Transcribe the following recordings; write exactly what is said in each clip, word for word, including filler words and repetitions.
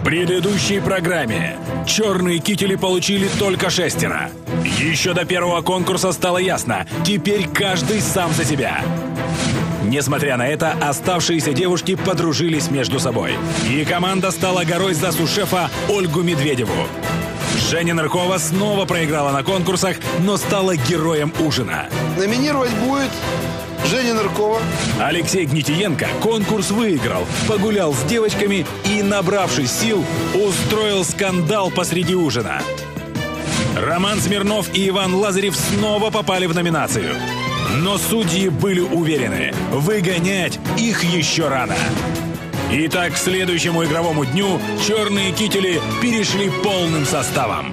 предыдущей программе черные кители получили только шестеро. Еще до первого конкурса стало ясно, теперь каждый сам за себя. Несмотря на это, оставшиеся девушки подружились между собой. И команда стала горой за сушефа Ольгу Медведеву. Женя Ныркова снова проиграла на конкурсах, но стала героем ужина. Номинировать будет Женя Ныркова. Алексей Гнетиенко конкурс выиграл, погулял с девочками и, набравшись сил, устроил скандал посреди ужина. Роман Смирнов и Иван Лазарев снова попали в номинацию. Но судьи были уверены, выгонять их еще рано. Итак, к следующему игровому дню черные кители перешли полным составом.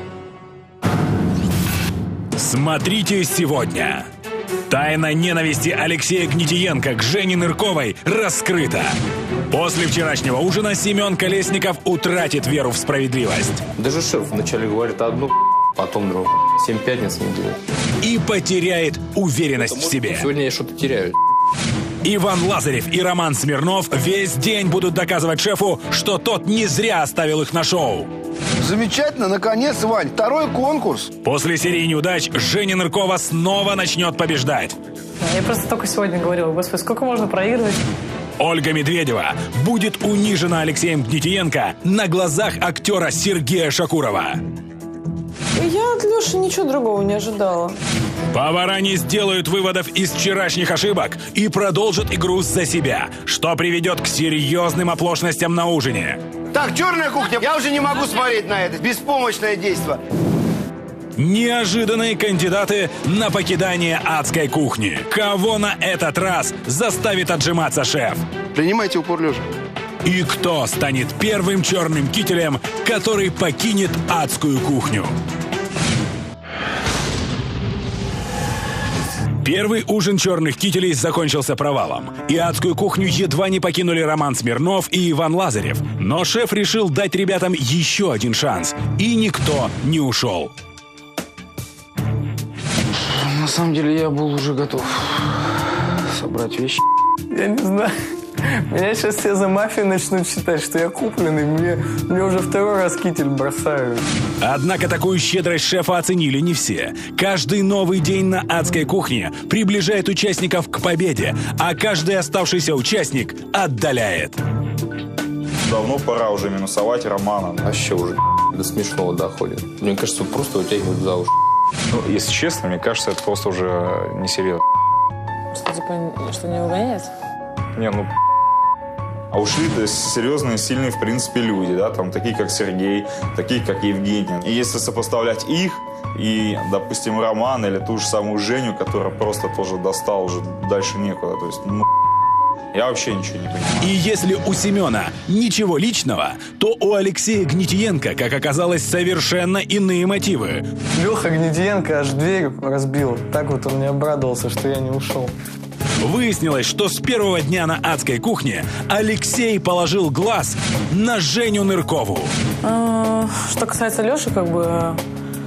Смотрите сегодня. Тайна ненависти Алексея Гнетиенко к Жене Нырковой раскрыта. После вчерашнего ужина Семен Колесников утратит веру в справедливость. Даже шеф вначале говорит одну, потом другую. Семь пятниц в неделю. И потеряет уверенность в себе. Сегодня я что-то теряю. Иван Лазарев и Роман Смирнов весь день будут доказывать шефу, что тот не зря оставил их на шоу. Замечательно, наконец, Вань, второй конкурс. После серии неудач Женя Ныркова снова начнет побеждать. Я просто только сегодня говорила, господи, сколько можно проигрывать? Ольга Медведева будет унижена Алексеем Гнетиенко на глазах актера Сергея Шакурова. Я от Леши ничего другого не ожидала. Повара не сделают выводов из вчерашних ошибок и продолжат игру за себя, что приведет к серьезным оплошностям на ужине. Так, черная кухня, я уже не могу смотреть на это. Беспомощное действо. Неожиданные кандидаты на покидание адской кухни. Кого на этот раз заставит отжиматься шеф? Принимайте упор лежа. И кто станет первым черным кителем, который покинет адскую кухню? Первый ужин черных кителей закончился провалом. И адскую кухню едва не покинули Роман Смирнов и Иван Лазарев. Но шеф решил дать ребятам еще один шанс. И никто не ушел. На самом деле я был уже готов собрать вещи. Я не знаю. Меня сейчас все за мафию начнут считать, что я купленный. Мне, мне уже второй раз китель бросают. Однако такую щедрость шефа оценили не все. Каждый новый день на адской кухне приближает участников к победе, а каждый оставшийся участник отдаляет. Давно пора уже минусовать Романа. Вообще уже до смешного доходит. Мне кажется, просто утягивают за уши. Ну, если честно, мне кажется, это просто уже несерьезно. Что, типа, что не выгонять? Не, ну... А ушли-то серьезные, сильные, в принципе, люди, да, там такие, как Сергей, такие, как Евгений. И если сопоставлять их и, допустим, Романа или ту же самую Женю, которая просто тоже достала, уже дальше некуда, то есть, ну, я вообще ничего не понимаю. И если у Семена ничего личного, то у Алексея Гнетиенко, как оказалось, совершенно иные мотивы. Леха Гнетиенко аж дверь разбил. Так вот он мне обрадовался, что я не ушел. Выяснилось, что с первого дня на адской кухне Алексей положил глаз на Женю Ныркову. Что касается Леши, как бы...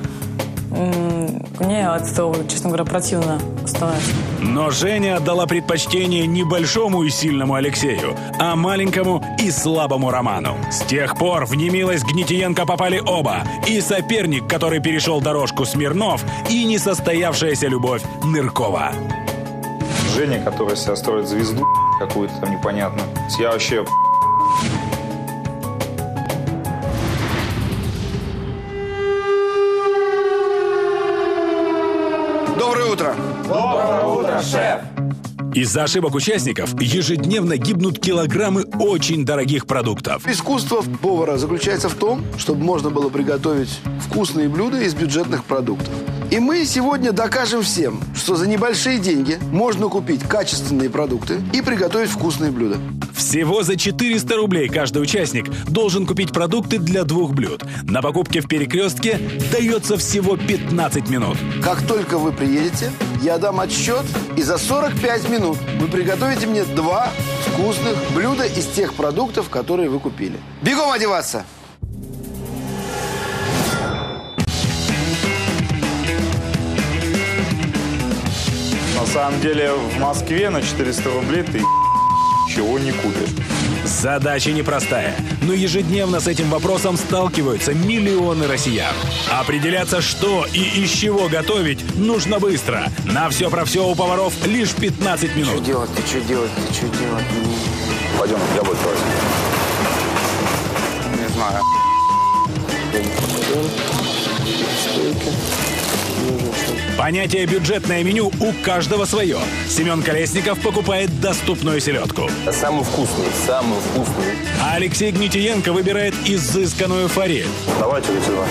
Мне от этого, честно говоря, противно становится. Но Женя отдала предпочтение не большому и сильному Алексею, а маленькому и слабому Роману. С тех пор в немилость Гнетиенко попали оба. И соперник, который перешел дорожку, Смирнов, и несостоявшаяся любовь Ныркова. Женя, которая себя строит звезду какую-то там непонятную. Я вообще... Доброе утро. Доброе утро, шеф! Из-за ошибок участников ежедневно гибнут килограммы очень дорогих продуктов. Искусство повара заключается в том, чтобы можно было приготовить вкусные блюда из бюджетных продуктов. И мы сегодня докажем всем, что за небольшие деньги можно купить качественные продукты и приготовить вкусные блюда. Всего за четыреста рублей каждый участник должен купить продукты для двух блюд. На покупке в Перекрестке дается всего пятнадцать минут. Как только вы приедете, я дам отсчет, и за сорок пять минут вы приготовите мне два вкусных блюда из тех продуктов, которые вы купили. Бегом одеваться! На самом деле в Москве на четыреста рублей ты ничего не купишь. Задача непростая, но ежедневно с этим вопросом сталкиваются миллионы россиян. Определяться, что и из чего готовить, нужно быстро. На все про все у поваров лишь пятнадцать минут. Что делать, ты что делать, ты что делать? Пойдем, я буду просить. Не знаю. Понятие «бюджетное меню» у каждого свое. Семен Колесников покупает доступную селедку. Самый вкусный, самый вкусный. А Алексей Гнетиенко выбирает изысканную форель. Давайте вот сюда.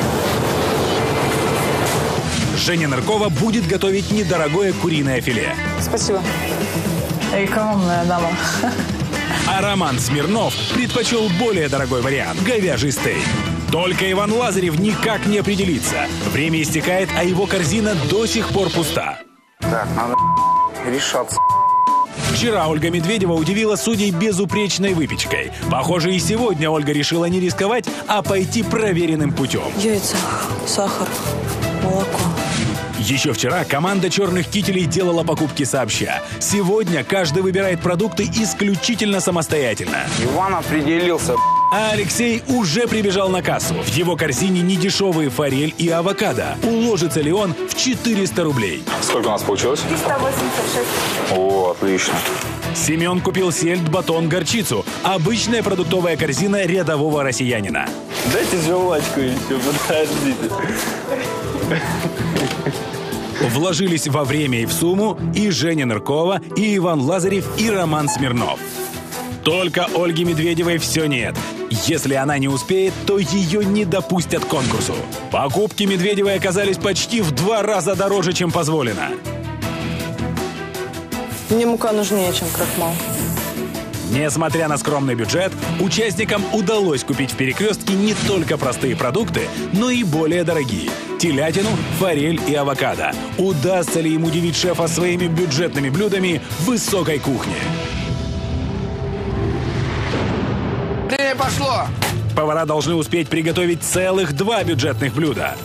Женя Ныркова будет готовить недорогое куриное филе. Спасибо. Экономная дама. А Роман Смирнов предпочел более дорогой вариант – говяжий стейк. Только Иван Лазарев никак не определится. Время истекает, а его корзина до сих пор пуста. Так, надо решаться. Вчера Ольга Медведева удивила судей безупречной выпечкой. Похоже, и сегодня Ольга решила не рисковать, а пойти проверенным путем. Яйца, сахар, молоко. Еще вчера команда «Черных кителей» делала покупки сообща. Сегодня каждый выбирает продукты исключительно самостоятельно. Иван определился. А Алексей уже прибежал на кассу. В его корзине недешевые форель и авокадо. Уложится ли он в четыреста рублей? Сколько у нас получилось? триста восемьдесят шесть. О, отлично. Семен купил сельдь, батон, горчицу. Обычная продуктовая корзина рядового россиянина. Дайте жвачку еще, подождите. Вложились во время и в сумму и Женя Ныркова, и Иван Лазарев, и Роман Смирнов. Только Ольги Медведевой все нет. Если она не успеет, то ее не допустят к конкурсу. Покупки Медведевой оказались почти в два раза дороже, чем позволено. Мне мука нужнее, чем крахмал. Несмотря на скромный бюджет, участникам удалось купить в «Перекрестке» не только простые продукты, но и более дорогие – телятину, форель и авокадо. Удастся ли им удивить шефа своими бюджетными блюдами высокой кухни? Время пошло! Повара должны успеть приготовить целых два бюджетных блюда.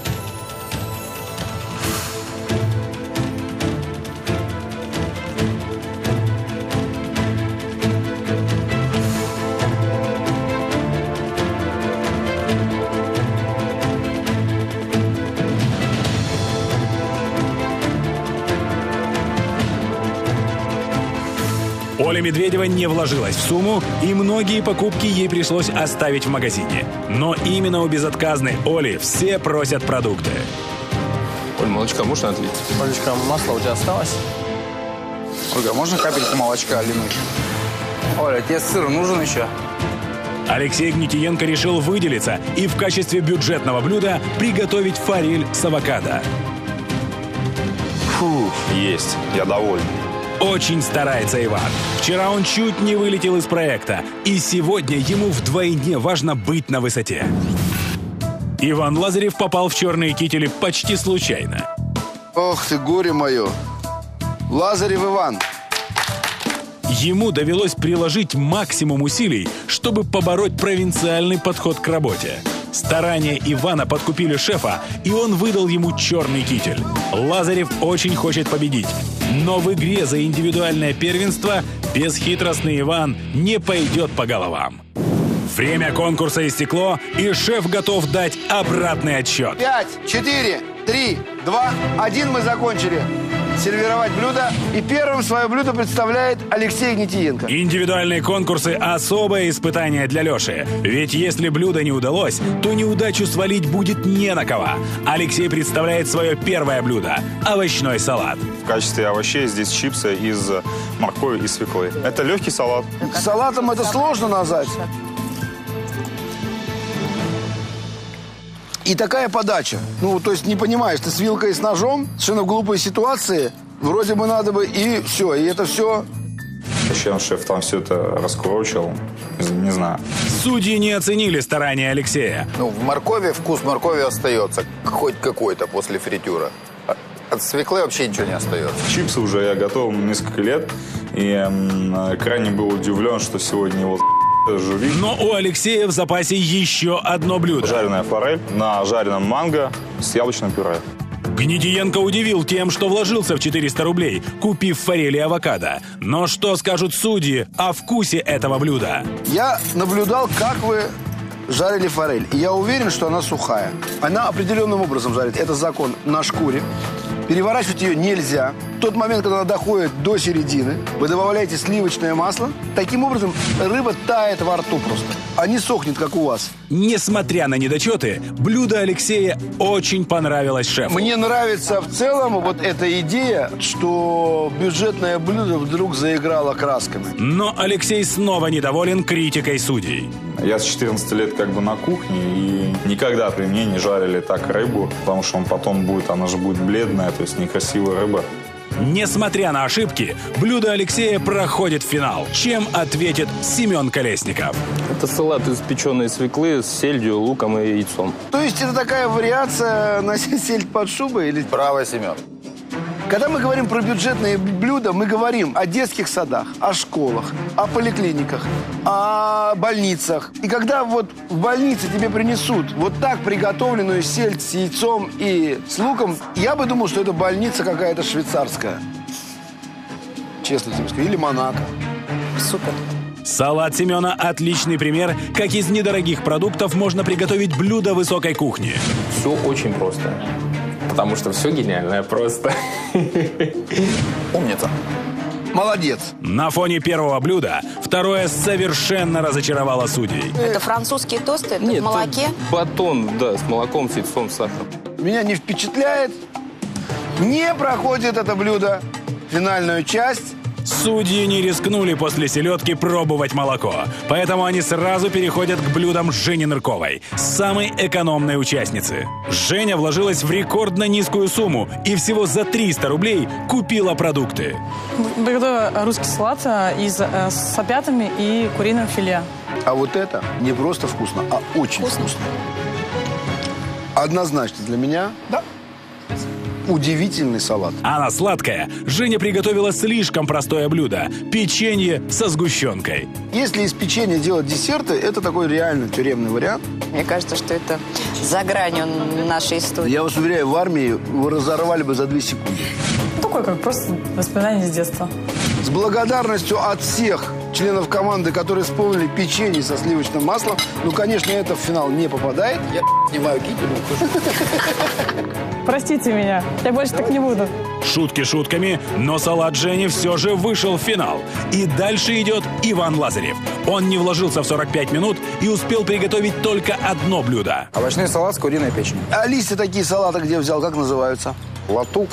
Оля Медведева не вложилась в сумму, и многие покупки ей пришлось оставить в магазине. Но именно у безотказной Оли все просят продукты. Оль, молочка можно отлить? Олечка, масло у тебя осталось? Ольга, можно капельку молочка линуть? Оля, тебе сыр нужен еще? Алексей Гнетиенко решил выделиться и в качестве бюджетного блюда приготовить форель с авокадо. Фу, есть, я доволен. Очень старается Иван. Вчера он чуть не вылетел из проекта, и сегодня ему вдвойне важно быть на высоте. Иван Лазарев попал в черные кители почти случайно. Ох ты, горе мое. Лазарев Иван. Ему довелось приложить максимум усилий, чтобы побороть провинциальный подход к работе. Старания Ивана подкупили шефа, и он выдал ему черный китель. Лазарев очень хочет победить, но в игре за индивидуальное первенство бесхитростный Иван не пойдет по головам. Время конкурса истекло, и шеф готов дать обратный отсчет. Пять, четыре, три, два, один. Мы закончили сервировать блюдо. И первым свое блюдо представляет Алексей Гнетиенко. Индивидуальные конкурсы – особое испытание для Леши. Ведь если блюдо не удалось, то неудачу свалить будет не на кого. Алексей представляет свое первое блюдо – овощной салат. В качестве овощей здесь чипсы из моркови и свеклы. Это легкий салат. Салатом это сложно назвать. И такая подача. Ну, то есть не понимаешь, ты с вилкой и с ножом, совершенно в глупой ситуации, вроде бы надо бы, и все, и это все. Зачем шеф там все это раскурочил, не знаю. Судьи не оценили старания Алексея. Ну, в моркови вкус моркови остается, хоть какой-то после фритюра. От свеклы вообще ничего не остается. Чипсы уже я готовил несколько лет, и м, крайне был удивлен, что сегодня его жюри. Но у Алексея в запасе еще одно блюдо. Жареная форель на жареном манго с яблочным пюре. Гнедиенко удивил тем, что вложился в четыреста рублей, купив форель и авокадо. Но что скажут судьи о вкусе этого блюда? Я наблюдал, как вы жарили форель. И я уверен, что она сухая. Она определенным образом жарит. Это закон на шкуре. Переворачивать ее нельзя. В тот момент, когда она доходит до середины, вы добавляете сливочное масло. Таким образом, рыба тает во рту просто, а не сохнет, как у вас. Несмотря на недочеты, блюдо Алексея очень понравилось шефу. Мне нравится в целом вот эта идея, что бюджетное блюдо вдруг заиграло красками. Но Алексей снова недоволен критикой судей. Я с четырнадцати лет как бы на кухне, и никогда при мне не жарили так рыбу, потому что он потом будет, она же будет бледная, то есть некрасивая рыба. Несмотря на ошибки, блюдо Алексея проходит в финал. Чем ответит Семен Колесников? Это салат из печеной свеклы с сельдью, луком и яйцом. То есть это такая вариация на сельдь под шубой? Или... Браво, Семен. Когда мы говорим про бюджетные блюда, мы говорим о детских садах, о школах, о поликлиниках, о больницах. И когда вот в больнице тебе принесут вот так приготовленную сельдь с яйцом и с луком, я бы думал, что это больница какая-то швейцарская. Честно тебе скажу. Или Монако. Супер. Салат Семена – отличный пример, как из недорогих продуктов можно приготовить блюдо высокой кухни. Все очень просто. Потому что все гениальное просто. Умница. Молодец. На фоне первого блюда второе совершенно разочаровало судей. Это французские тосты? Это Нет, в молоке? Батон, да, с молоком, с яйцом, с сахаром. Меня не впечатляет. Не проходит это блюдо финальную часть. Судьи не рискнули после селедки пробовать молоко, поэтому они сразу переходят к блюдам Жени Нырковой, самой экономной участницы. Женя вложилась в рекордно низкую сумму и всего за триста рублей купила продукты. Приготовила русский салат из, э, с опятами и куриным филе. А вот это не просто вкусно, а очень вкусно. вкусно. Однозначно для меня, да, удивительный салат. А на сладкое Женя приготовила слишком простое блюдо – печенье со сгущенкой. Если из печенья делать десерты, это такой реально тюремный вариант. Мне кажется, что это за гранью нашей истории. Я вас уверяю, в армии вы разорвали бы за две секунды. Такое, как просто воспоминание с детства. С благодарностью от всех членов команды, которые вспомнили печенье со сливочным маслом, ну, конечно, это в финал не попадает. Я снимаю китель. Простите меня, я больше так не буду. Шутки шутками, но салат Жени все же вышел в финал. И дальше идет Иван Лазарев. Он не вложился в сорок пять минут и успел приготовить только одно блюдо. Овощной салат с куриной печенью. А листья такие салаты где взял, как называются? Латук.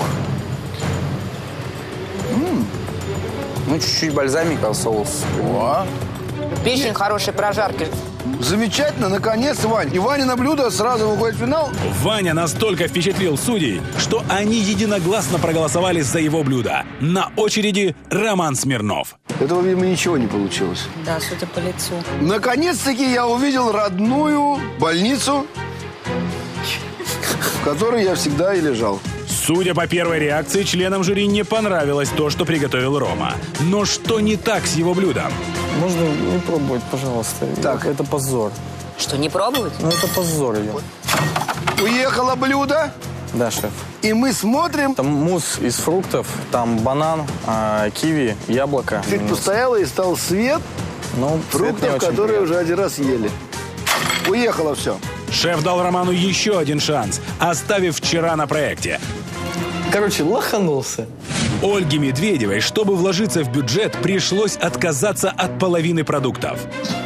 М-м. Ну, чуть-чуть бальзамика, соус. О, Печень хорошей прожарки. замечательно, наконец, Вань. И Ваня на блюдо сразу выходит в финал. Ваня настолько впечатлил судей, что они единогласно проголосовали за его блюдо. На очереди Роман Смирнов. Этого, видимо, ничего не получилось. Да, судя по лицу. Наконец-таки я увидел родную больницу, в которой я всегда и лежал. Судя по первой реакции, членам жюри не понравилось то, что приготовил Рома. Но что не так с его блюдом? Можно не пробовать, пожалуйста. Так. Это позор. Что, не пробовать? Ну, это позор ее. Уехало блюдо, Да, шеф. и мы смотрим. Там мусс из фруктов, там банан, а, киви, яблоко. Чуть постояло, и стал свет Ну, цвет не фруктов, очень которые приятный. уже один раз ели. Уехало все. Шеф дал Роману еще один шанс, оставив вчера на проекте. Короче, лоханулся. Ольге Медведевой, чтобы вложиться в бюджет, пришлось отказаться от половины продуктов.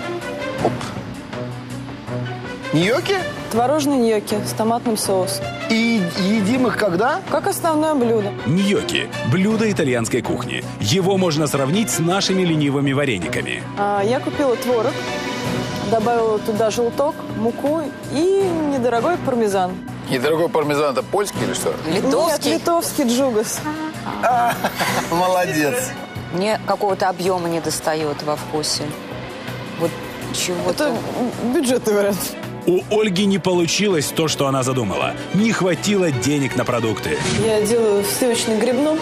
Ньокки? Творожные ньокки с томатным соусом. И едим их когда? Как основное блюдо. Ньокки – блюдо итальянской кухни. Его можно сравнить с нашими ленивыми варениками. А, я купила творог, добавила туда желток, муку и недорогой пармезан. Недорогой пармезан, это польский или что? Литовский. Нет, литовский джугас. Молодец. Мне какого-то объема не достает во вкусе. Вот чего-то. Это бюджетный вариант. У Ольги не получилось то, что она задумала. Не хватило денег на продукты. Я делаю в сливочно-грибном.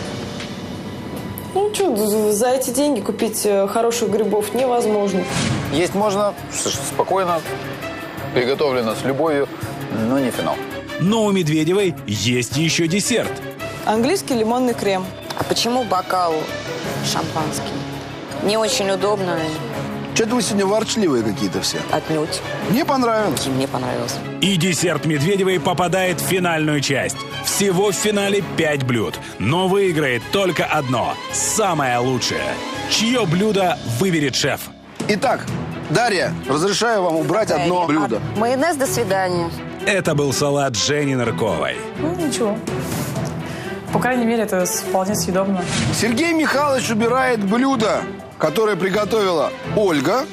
Ну что, за эти деньги купить хороших грибов невозможно. Есть можно спокойно, приготовлено с любовью, но не финал. Но у Медведевой есть еще десерт. Английский лимонный крем. А почему бокал шампанский? Не очень удобно. Что-то вы сегодня ворчливые какие-то все. Отнюдь. Мне понравилось. Мне понравилось. И десерт Медведевой попадает в финальную часть. Всего в финале пять блюд. Но выиграет только одно. Самое лучшее. Чье блюдо выберет шеф? Итак, Дарья, разрешаю вам убрать одно блюдо. А, майонез, до свидания. Это был салат Жени Нырковой. Ну, ничего. По крайней мере, это вполне съедобно. Сергей Михайлович убирает блюдо, которое приготовила Ольга.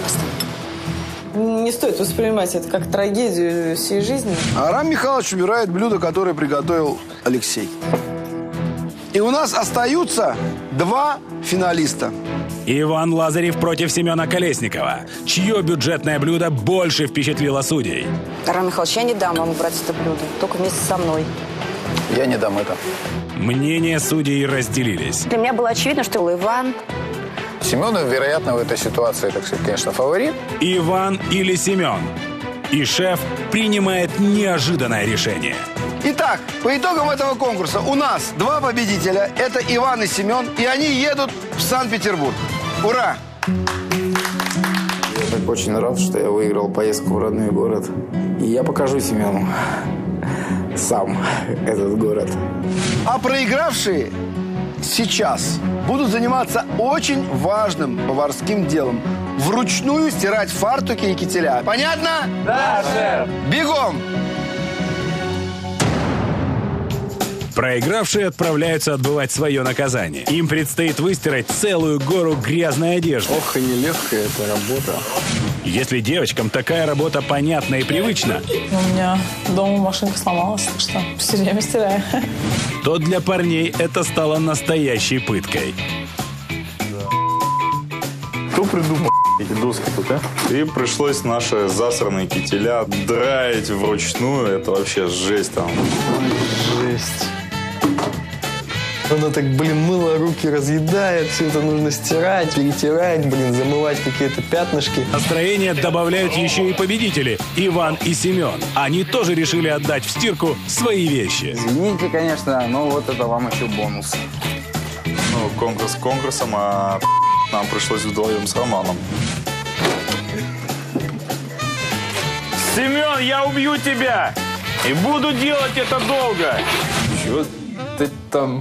Не стоит воспринимать это как трагедию всей жизни. А Арам Михайлович убирает блюдо, которое приготовил Алексей. И у нас остаются два финалиста. Иван Лазарев против Семена Колесникова. Чье бюджетное блюдо больше впечатлило судей? Арам Михайлович, я не дам вам убрать это блюдо. Только вместе со мной. Я не дам это. Мнения судей разделились. Для меня было очевидно, что Иван... Семенов, вероятно, в этой ситуации, так сказать, конечно, фаворит. Иван или Семен? И шеф принимает неожиданное решение. Итак, по итогам этого конкурса у нас два победителя. Это Иван и Семен. И они едут в Санкт-Петербург. Ура! Я так очень рад, что я выиграл поездку в родной город. И я покажу Семену сам этот город. А проигравшие сейчас будут заниматься очень важным поварским делом. Вручную стирать фартуки и кителя. Понятно? Да, шеф. Бегом! Проигравшие отправляются отбывать свое наказание. Им предстоит выстирать целую гору грязной одежды. Ох, и нелегкая эта работа. Если девочкам такая работа понятна и привычна, У меня дома машинка сломалась, так что все время стираю. то для парней это стало настоящей пыткой. Кто придумал эти доски тут, а? И пришлось наши засранные кителя драить вручную. Это вообще жесть там. Жесть. Она так, блин, мыло руки разъедает, все это нужно стирать, перетирать, блин, замывать какие-то пятнышки. Настроение добавляют еще и победители Иван и Семен. Они тоже решили отдать в стирку свои вещи. Извините, конечно, но вот это вам еще бонус. Ну, конкурс конкурсом, а нам пришлось вдвоем с Романом. Семен, я убью тебя! И буду делать это долго! Чего ты там?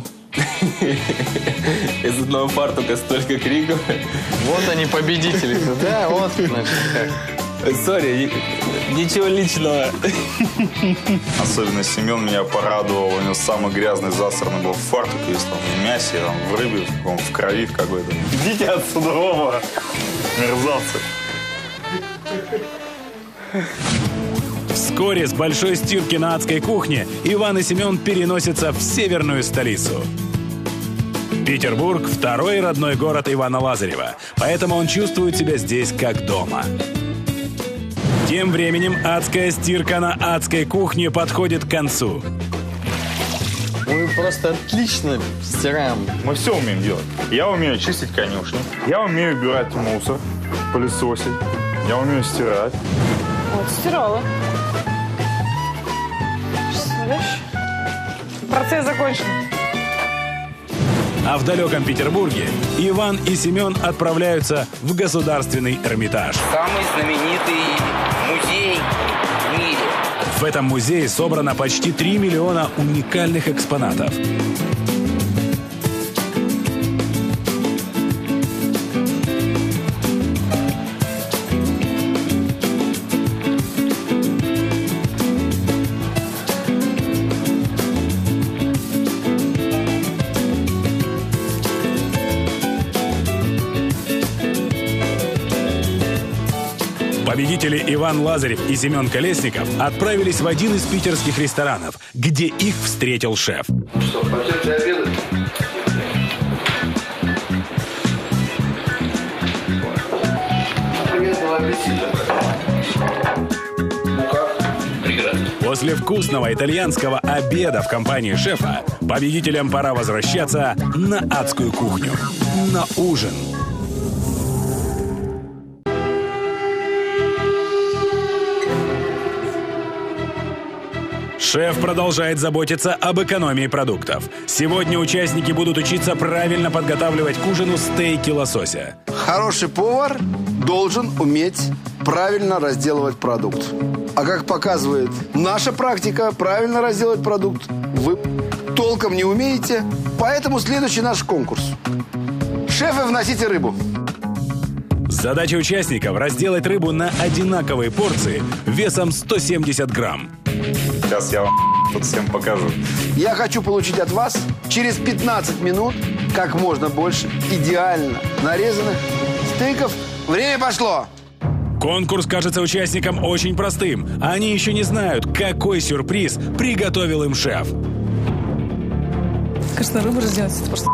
Из одного фартука столько криков. Вот они, победители. Да, вот, значит, как. Сори, ничего личного. Особенно Семен меня порадовал. У него самый грязный засранный был фартук. Весь там в мясе, там, в рыбе, в, каком, в крови в какой-то. Идите отсюда, оба! Мерзавцы! Вскоре с большой стирки на адской кухне Иван и Семен переносятся в северную столицу. Петербург – второй родной город Ивана Лазарева, поэтому он чувствует себя здесь как дома. Тем временем адская стирка на адской кухне подходит к концу. Мы просто отлично стираем. Мы все умеем делать. Я умею чистить конюшню. Я умею убирать мусор, пылесосить. Я умею стирать. Вот, стирала. Представляешь? Процесс закончен. А в далеком Петербурге Иван и Семен отправляются в Государственный Эрмитаж. Самый знаменитый музей в мире. В этом музее собрано почти три миллиона уникальных экспонатов. Победители Иван Лазарев и Семен Колесников отправились в один из питерских ресторанов, где их встретил шеф. Что, пойдемте обедать? Приятного аппетита. Ну как? Прекрасно. После вкусного итальянского обеда в компании шефа победителям пора возвращаться на адскую кухню. На ужин. Шеф продолжает заботиться об экономии продуктов. Сегодня участники будут учиться правильно подготавливать к ужину стейки лосося. Хороший повар должен уметь правильно разделывать продукт. А как показывает наша практика, правильно разделывать продукт вы толком не умеете. Поэтому следующий наш конкурс. Шефы, вносите рыбу. Задача участников – разделать рыбу на одинаковые порции весом сто семьдесят грамм. Сейчас я вам тут всем покажу. Я хочу получить от вас через пятнадцать минут как можно больше идеально нарезанных стейков. Время пошло! Конкурс кажется участникам очень простым. Они еще не знают, какой сюрприз приготовил им шеф. Конечно, рыбу разделать – это просто...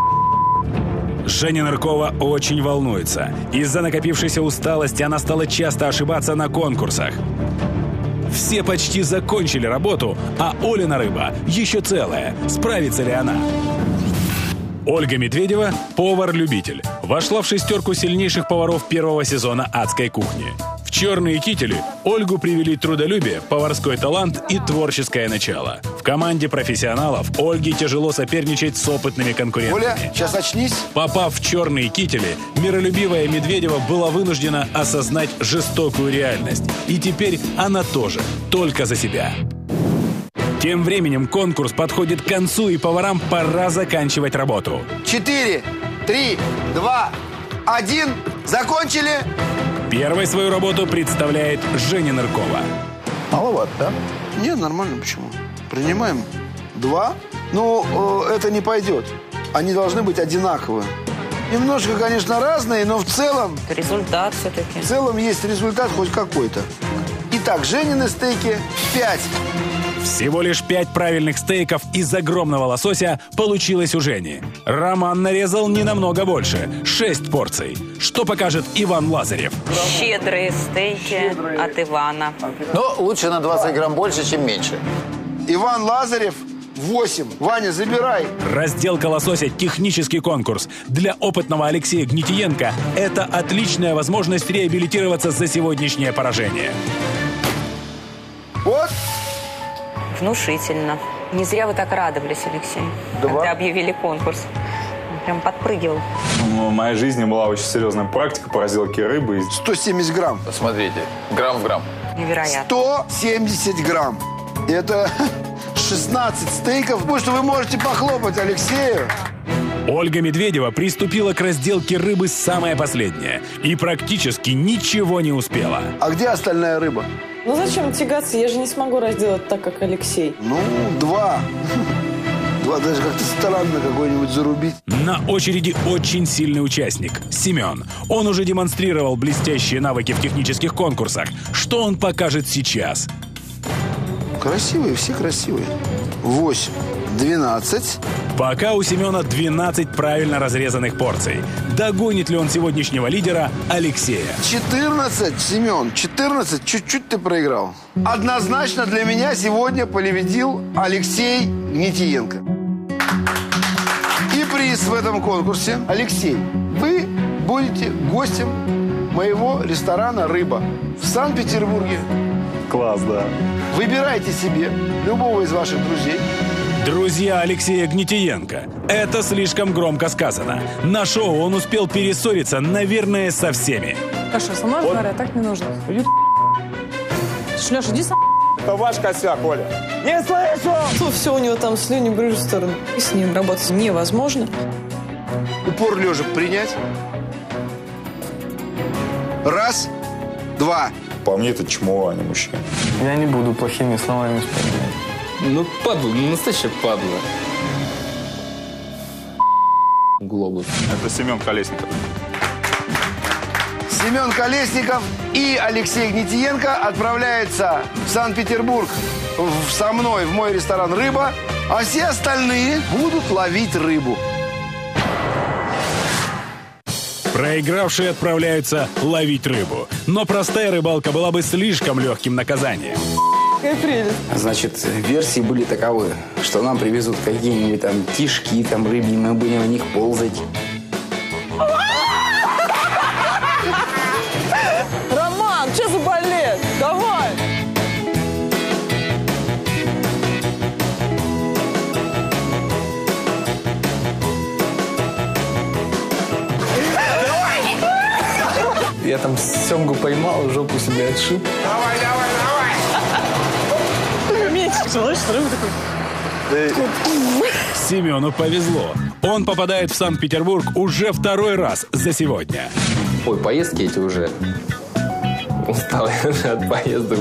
Женя Ныркова очень волнуется. Из-за накопившейся усталости она стала часто ошибаться на конкурсах. Все почти закончили работу, а Олина рыба еще целая. Справится ли она? Ольга Медведева – повар-любитель. Вошла в шестерку сильнейших поваров первого сезона «Адской кухни». В черные кители Ольгу привели трудолюбие, поварской талант и творческое начало. В команде профессионалов Ольге тяжело соперничать с опытными конкурентами. Оля, сейчас очнись. Попав в черные кители, миролюбивая Медведева была вынуждена осознать жестокую реальность. И теперь она тоже, только за себя. Тем временем конкурс подходит к концу, и поварам пора заканчивать работу. Четыре, три, два, один. Закончили. Первой свою работу представляет Женя Ныркова. Маловато, да? Нет, нормально, почему? Принимаем два. Ну, э, это не пойдет. Они должны быть одинаковые. Немножко, конечно, разные, но в целом... Результат все-таки. В целом есть результат хоть какой-то. Итак, Женины стейки пять. Всего лишь пять правильных стейков из огромного лосося получилось у Жени. Роман нарезал не намного больше – шесть порций. Что покажет Иван Лазарев? Щедрые стейки от Ивана. Но лучше на двадцать грамм больше, чем меньше. Иван Лазарев восемь. Ваня, забирай. Разделка лосося – технический конкурс. Для опытного Алексея Гнетиенко это отличная возможность реабилитироваться за сегодняшнее поражение. Вот. Внушительно. Не зря вы так радовались, Алексей, Два. когда объявили конкурс. Он прям подпрыгивал. В моей жизни была очень серьезная практика по разделке рыбы. сто семьдесят грамм. Смотрите, грамм в грамм. Невероятно. сто семьдесят грамм. Это шестнадцать стейков. Потому что вы можете похлопать Алексею. Ольга Медведева приступила к разделке рыбы самая последняя и практически ничего не успела. А где остальная рыба? Ну зачем тягаться? Я же не смогу разделать так, как Алексей. Ну, два. Два, даже как-то странно какой-нибудь зарубить. На очереди очень сильный участник – Семен. Он уже демонстрировал блестящие навыки в технических конкурсах. Что он покажет сейчас? Красивые, все красивые. Восемь. Двенадцать. Пока у Семена двенадцать правильно разрезанных порций. Догонит ли он сегодняшнего лидера Алексея? четырнадцать, Семен, четырнадцать. Чуть-чуть ты проиграл. Однозначно для меня сегодня победил Алексей Гнетиенко. И приз в этом конкурсе. Алексей, вы будете гостем моего ресторана «Рыба» в Санкт-Петербурге. Класс, да. Выбирайте себе любого из ваших друзей. Друзья Алексея Гнетиенко. Это слишком громко сказано. На шоу он успел перессориться, наверное, со всеми. Леша, со мной разговаривать так не нужно. Леша, иди сам. Это ваш косяк, Оля. Не слышу! Ну, все у него там слюни брызжут в сторону. И с ним работать невозможно. Упор лежа принять. Раз, два. По мне это чмо, а не мужчина. Я не буду плохими словами вспоминать. Ну, падла, ну, настоящая падла. Глобус. Это Семен Колесников. Семен Колесников и Алексей Гнетиенко отправляются в Санкт-Петербург в- со мной в мой ресторан «Рыба», а все остальные будут ловить рыбу. Проигравшие отправляются ловить рыбу. Но простая рыбалка была бы слишком легким наказанием. Какая прелесть. Значит, версии были таковы, что нам привезут какие-нибудь там кишки, там рыбьи, мы будем в них ползать. Роман, что за балет? Давай! Я там семгу поймал, жопу себе отшиб. Давай, давай, давай! Меньше желаешь, рыбу такой. Семену повезло. Он попадает в Санкт-Петербург уже второй раз за сегодня. Ой, поездки эти уже. Устал я уже от поездок.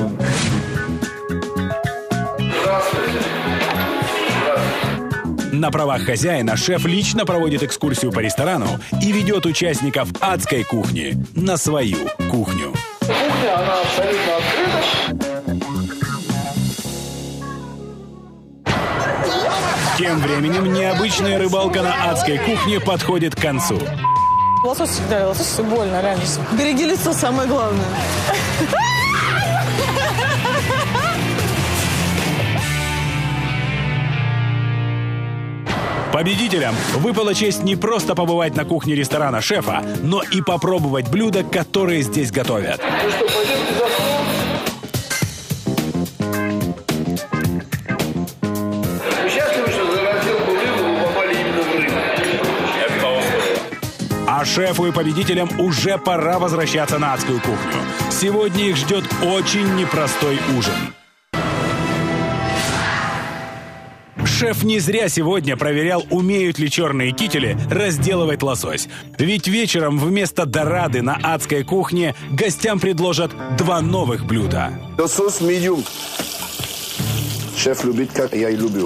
На правах хозяина шеф лично проводит экскурсию по ресторану и ведет участников адской кухни на свою кухню. Кухня, она абсолютно открыта. Тем временем необычная рыбалка на адской кухне подходит к концу. Лосось всегда, лосось все больно, реально. Береги лицо, самое главное. Победителям выпала честь не просто побывать на кухне ресторана шефа, но и попробовать блюда, которые здесь готовят. Ну что, пойдемте за стол. Вы счастливы, что за разделку рыбы вы попали именно в рыбу? Это того стоило. А шефу и победителям уже пора возвращаться на адскую кухню. Сегодня их ждет очень непростой ужин. Шеф не зря сегодня проверял, умеют ли черные кители разделывать лосось. Ведь вечером вместо дорады на адской кухне гостям предложат два новых блюда. Лосось медиум. Шеф любит, как я и люблю.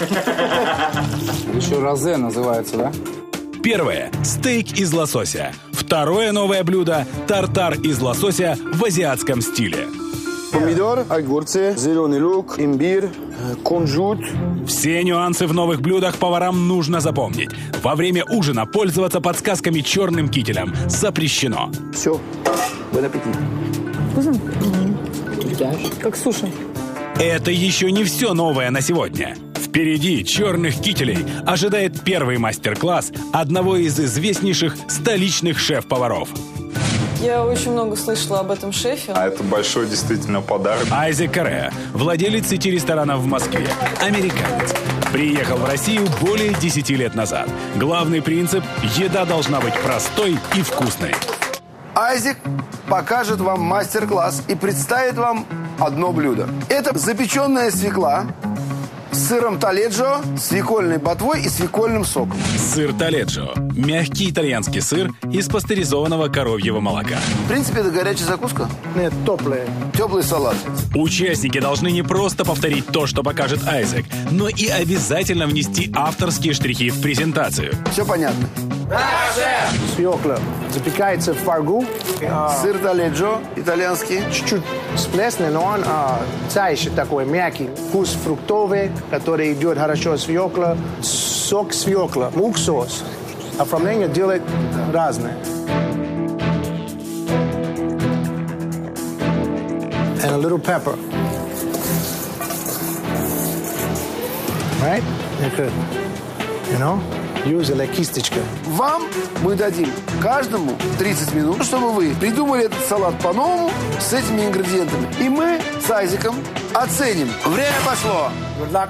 Еще розе называется, да? Первое – стейк из лосося. Второе новое блюдо – тартар из лосося в азиатском стиле. Помидор, огурцы, зеленый лук, имбирь, кунжут. Все нюансы в новых блюдах поварам нужно запомнить. Во время ужина пользоваться подсказками черным кителем запрещено. Все. Бон аппетит. Вкусно? Как суши. Это еще не все новое на сегодня. Впереди черных кителей ожидает первый мастер-класс одного из известнейших столичных шеф-поваров. Я очень много слышала об этом шефе. А это большой действительно подарок. Айзек Корея, владелец сети ресторанов в Москве, американец. Приехал в Россию более десяти лет назад. Главный принцип – еда должна быть простой и вкусной. Айзек покажет вам мастер-класс и представит вам одно блюдо. Это запеченная свекла с сыром таледжо, свекольной ботвой и свекольным соком. Сыр таледжо – мягкий итальянский сыр из пастеризованного коровьего молока. В принципе, это горячая закуска. Нет, теплая. Теплый салат. Участники должны не просто повторить то, что покажет Айзек, но и обязательно внести авторские штрихи в презентацию. Все понятно? Свекла запекается в фаргу. Сыр таледжо итальянский. Чуть-чуть сплесный, но он а, цающий такой, мягкий. Вкус фруктовый, который идет хорошо свекла. Сок свекла, уксус. Оформление делает разное. And a little pepper. Right? You know? Юзала кисточка. Вам мы дадим каждому тридцать минут, чтобы вы придумали этот салат по-новому с этими ингредиентами. И мы с Айзеком оценим. Время пошло. Good luck.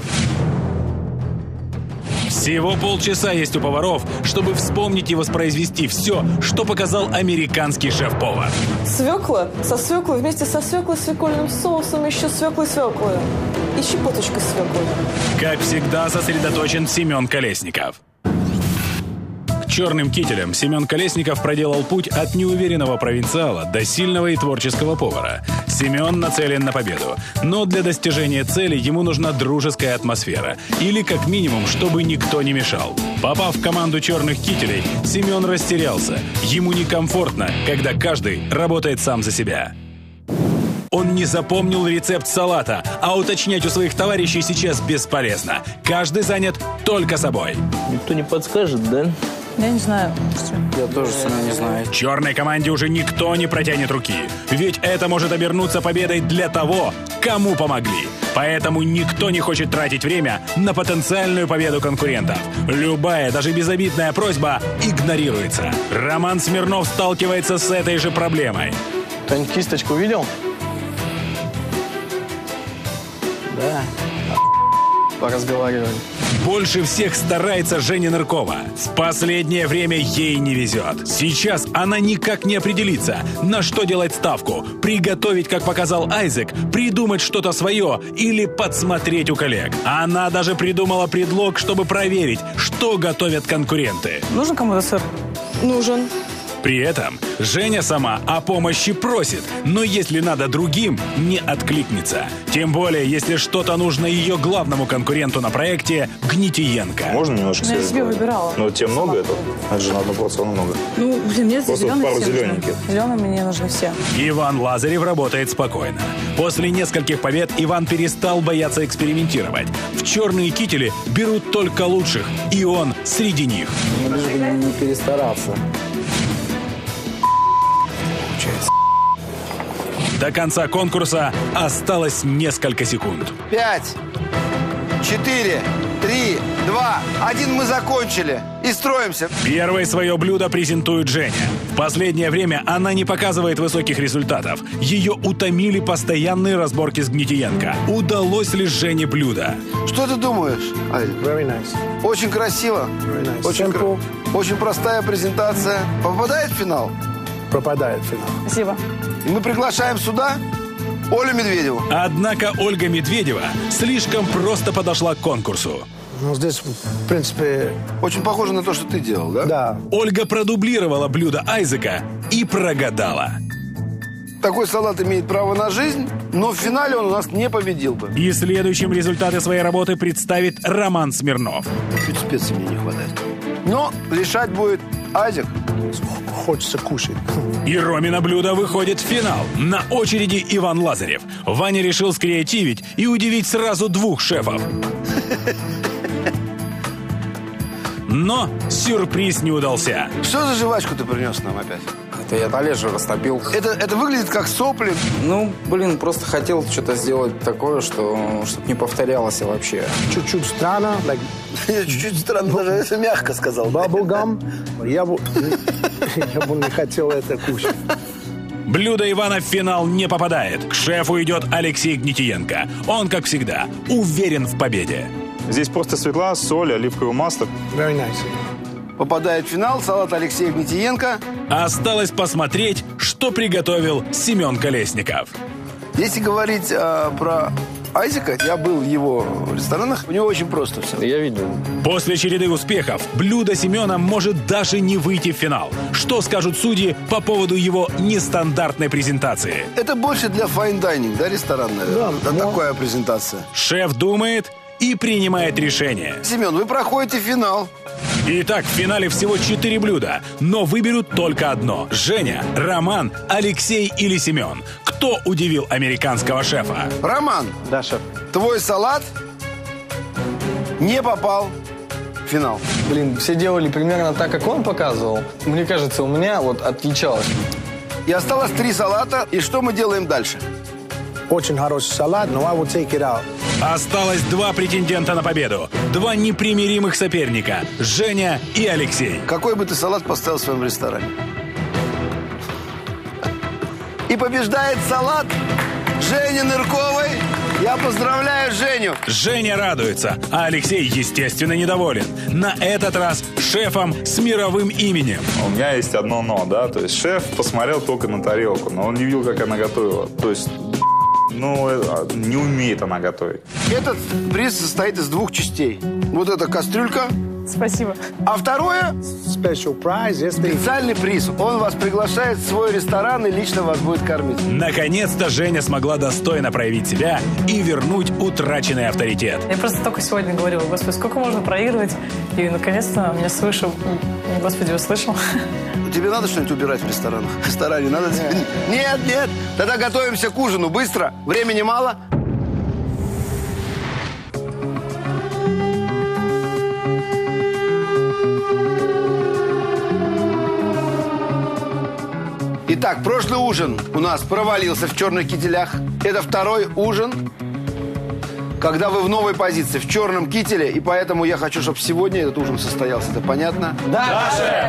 Всего полчаса есть у поваров, чтобы вспомнить и воспроизвести все, что показал американский шеф-повар. Свекла со свеклой вместе со свеклой свекольным соусом, еще свеклой свеклой. И щепоточка свеклы. Как всегда, сосредоточен Семен Колесников. К черным кителям Семен Колесников проделал путь от неуверенного провинциала до сильного и творческого повара. Семен нацелен на победу. Но для достижения цели ему нужна дружеская атмосфера. Или, как минимум, чтобы никто не мешал. Попав в команду черных кителей, Семен растерялся. Ему некомфортно, когда каждый работает сам за себя. Он не запомнил рецепт салата, а уточнять у своих товарищей сейчас бесполезно. Каждый занят только собой. Никто не подскажет, да? Я не знаю. Я тоже сама не знаю. Черной команде уже никто не протянет руки. Ведь это может обернуться победой для того, кому помогли. Поэтому никто не хочет тратить время на потенциальную победу конкурентов. Любая, даже безобидная просьба игнорируется. Роман Смирнов сталкивается с этой же проблемой. Тань, кисточку видел? Да. поразговаривали. Больше всех старается Женя Ныркова. В последнее время ей не везет. Сейчас она никак не определится, на что делать ставку. Приготовить, как показал Айзек, придумать что-то свое или подсмотреть у коллег. Она даже придумала предлог, чтобы проверить, что готовят конкуренты. Нужен кому-то сыр? Нужен. При этом Женя сама о помощи просит, но если надо другим, не откликнется. Тем более, если что-то нужно ее главному конкуренту на проекте Гнитиенко. Можно немножко Я себе себе выбирала. Ну, тебе много этого? Это же на одну порцию много. Ну, блин, мне Просто зеленые пару все зелененьких. нужны. Зеленые мне нужны все. Иван Лазарев работает спокойно. После нескольких побед Иван перестал бояться экспериментировать. В черные кители берут только лучших, и он среди них. Ну, лишь бы не перестараться. До конца конкурса осталось несколько секунд. Пять, четыре, три, два, один, мы закончили. И строимся. Первое свое блюдо презентует Женя. В последнее время она не показывает высоких результатов. Ее утомили постоянные разборки с Гнитиенко. Удалось ли Жене блюдо? Что ты думаешь? Very nice. Очень красиво. Very nice. Очень, кра- очень простая презентация. Попадает в финал? Попадает в финал. Спасибо. И мы приглашаем сюда Олю Медведеву. Однако Ольга Медведева слишком просто подошла к конкурсу. Ну, здесь, в принципе... Очень похоже на то, что ты делал, да? Да. Ольга продублировала блюдо Айзека и прогадала. Такой салат имеет право на жизнь, но в финале он у нас не победил бы. И следующим результаты своей работы представит Роман Смирнов. Чуть специй мне не хватает. Но решать будет Айзек. Хочется кушать. И Ромина блюдо выходит в финал. На очереди Иван Лазарев. Ваня решил скреативить и удивить сразу двух шефов. Но сюрприз не удался. Что за жвачку ты принес нам опять? Это я талежу растопил. Это, это выглядит как сопли. Ну, блин, просто хотел что-то сделать такое, что чтобы не повторялось вообще. Чуть-чуть странно. Like... Чуть-чуть странно, даже это мягко сказал. Bubblegum. Я бы я бы не хотел это кушать. Блюдо Ивана в финал не попадает. К шефу идет Алексей Гнитиенко. Он, как всегда, уверен в победе. Здесь просто свекла, соль, оливковое масло. Very nice. Попадает в финал салат Алексея Гнитиенко. Осталось посмотреть, что приготовил Семен Колесников. Если говорить э, про Айзека, я был в его ресторанах, у него очень просто все. Я видел. После череды успехов блюдо Семена может даже не выйти в финал. Что скажут судьи по поводу его нестандартной презентации? Это больше для файн-дайнинг, да, ресторан, наверное? Да, да, такая презентация. Шеф думает и принимает решение. Семен, вы проходите финал. Итак, в финале всего четыре блюда, но выберут только одно. Женя, Роман, Алексей или Семен. Кто удивил американского шефа? Роман. Да, шеф. Твой салат не попал в финал. Блин, все делали примерно так, как он показывал. Мне кажется, у меня вот отличалось. И осталось три салата. И что мы делаем дальше? Очень хороший салат, но I will take it out. Осталось два претендента на победу. Два непримиримых соперника. Женя и Алексей. Какой бы ты салат поставил в своем ресторане? И побеждает салат Жени Нырковой. Я поздравляю Женю. Женя радуется, а Алексей, естественно, недоволен. На этот раз шефом с мировым именем. У меня есть одно «но», да, то есть шеф посмотрел только на тарелку, но он не видел, как она готовила. То есть, ну, не умеет она готовить. Этот приз состоит из двух частей. Вот эта кастрюлька. Спасибо. А второе Special prize, если... специальный приз. Он вас приглашает в свой ресторан и лично вас будет кормить. Наконец-то Женя смогла достойно проявить себя и вернуть утраченный авторитет. Я просто только сегодня говорила, господи, сколько можно проигрывать? И наконец-то меня слышал. Господи, услышал. Тебе надо что-нибудь убирать в ресторанах? В ресторане надо тебе? Нет, нет. Тогда готовимся к ужину. Быстро. Времени мало. Итак, прошлый ужин у нас провалился в черных кителях. Это второй ужин, когда вы в новой позиции, в черном кителе. И поэтому я хочу, чтобы сегодня этот ужин состоялся. Это понятно? Да, шеф!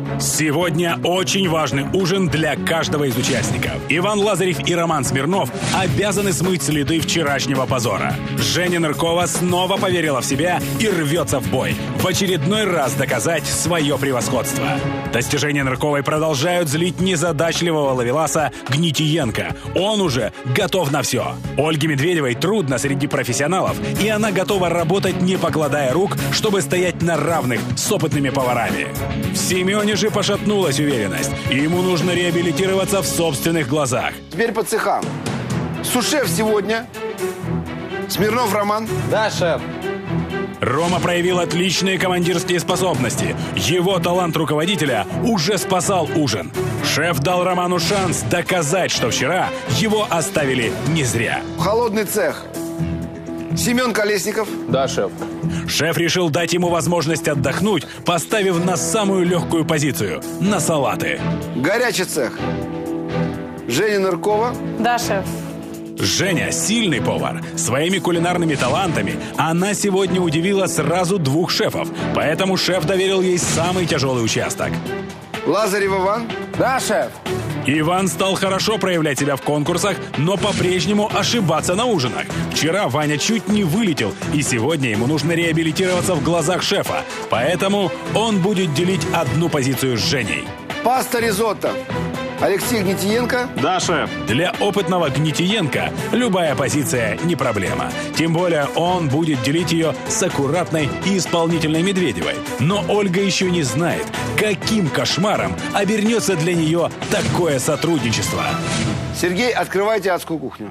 Сегодня очень важный ужин для каждого из участников. Иван Лазарев и Роман Смирнов обязаны смыть следы вчерашнего позора. Женя Ныркова снова поверила в себя и рвется в бой. В очередной раз доказать свое превосходство. Достижения Нырковой продолжают злить незадачливого ловеласа Гнитиенко. Он уже готов на все. Ольге Медведевой трудно среди профессионалов, и она готова работать, не покладая рук, чтобы стоять на равных с опытными поварами. В Семене же пошатнулась уверенность, и ему нужно реабилитироваться в собственных глазах. Теперь по цехам. Сушеф сегодня. Смирнов Роман. Да, шеф. Рома проявил отличные командирские способности. Его талант руководителя уже спасал ужин. Шеф дал Роману шанс доказать, что вчера его оставили не зря. Холодный цех. Семен Колесников. Да, шеф. Шеф решил дать ему возможность отдохнуть, поставив на самую легкую позицию – на салаты. Горячий цех. Женя Ныркова. Да, шеф. Женя – сильный повар. Своими кулинарными талантами она сегодня удивила сразу двух шефов, поэтому шеф доверил ей самый тяжелый участок. Лазарев Иван. Да, шеф. Иван стал хорошо проявлять себя в конкурсах, но по-прежнему ошибаться на ужинах. Вчера Ваня чуть не вылетел, и сегодня ему нужно реабилитироваться в глазах шефа. Поэтому он будет делить одну позицию с Женей. Паста ризотто. Алексей Гнитиенко. Да, шеф. Для опытного Гнитиенко любая позиция не проблема. Тем более он будет делить ее с аккуратной и исполнительной Медведевой. Но Ольга еще не знает, каким кошмаром обернется для нее такое сотрудничество. Сергей, открывайте адскую кухню.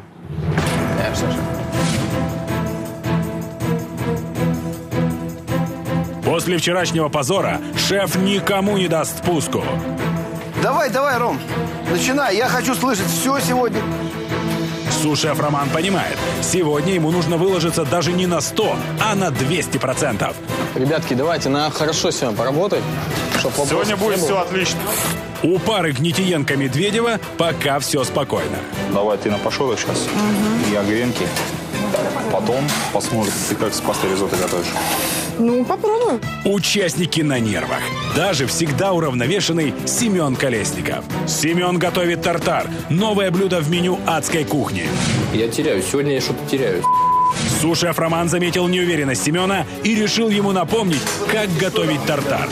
После вчерашнего позора шеф никому не даст спуску. Давай, давай, Ром, начинай. Я хочу слышать все сегодня. Су-шеф Роман понимает, сегодня ему нужно выложиться даже не на сто, а на двести процентов. Ребятки, давайте на хорошо сегодня поработать. Сегодня будет все отлично. У пары Гнитиенко-Медведева пока все спокойно. Давай ты на пашотах сейчас. Угу. Я гренки. Потом посмотрим, ты как с пастой ризотто готовишь. Ну, попробуем. Участники на нервах. Даже всегда уравновешенный Семен Колесников. Семен готовит тартар. Новое блюдо в меню адской кухни. Я теряюсь. Сегодня я что-то теряюсь. Су-шеф Роман заметил неуверенность Семена и решил ему напомнить, как готовить тартар.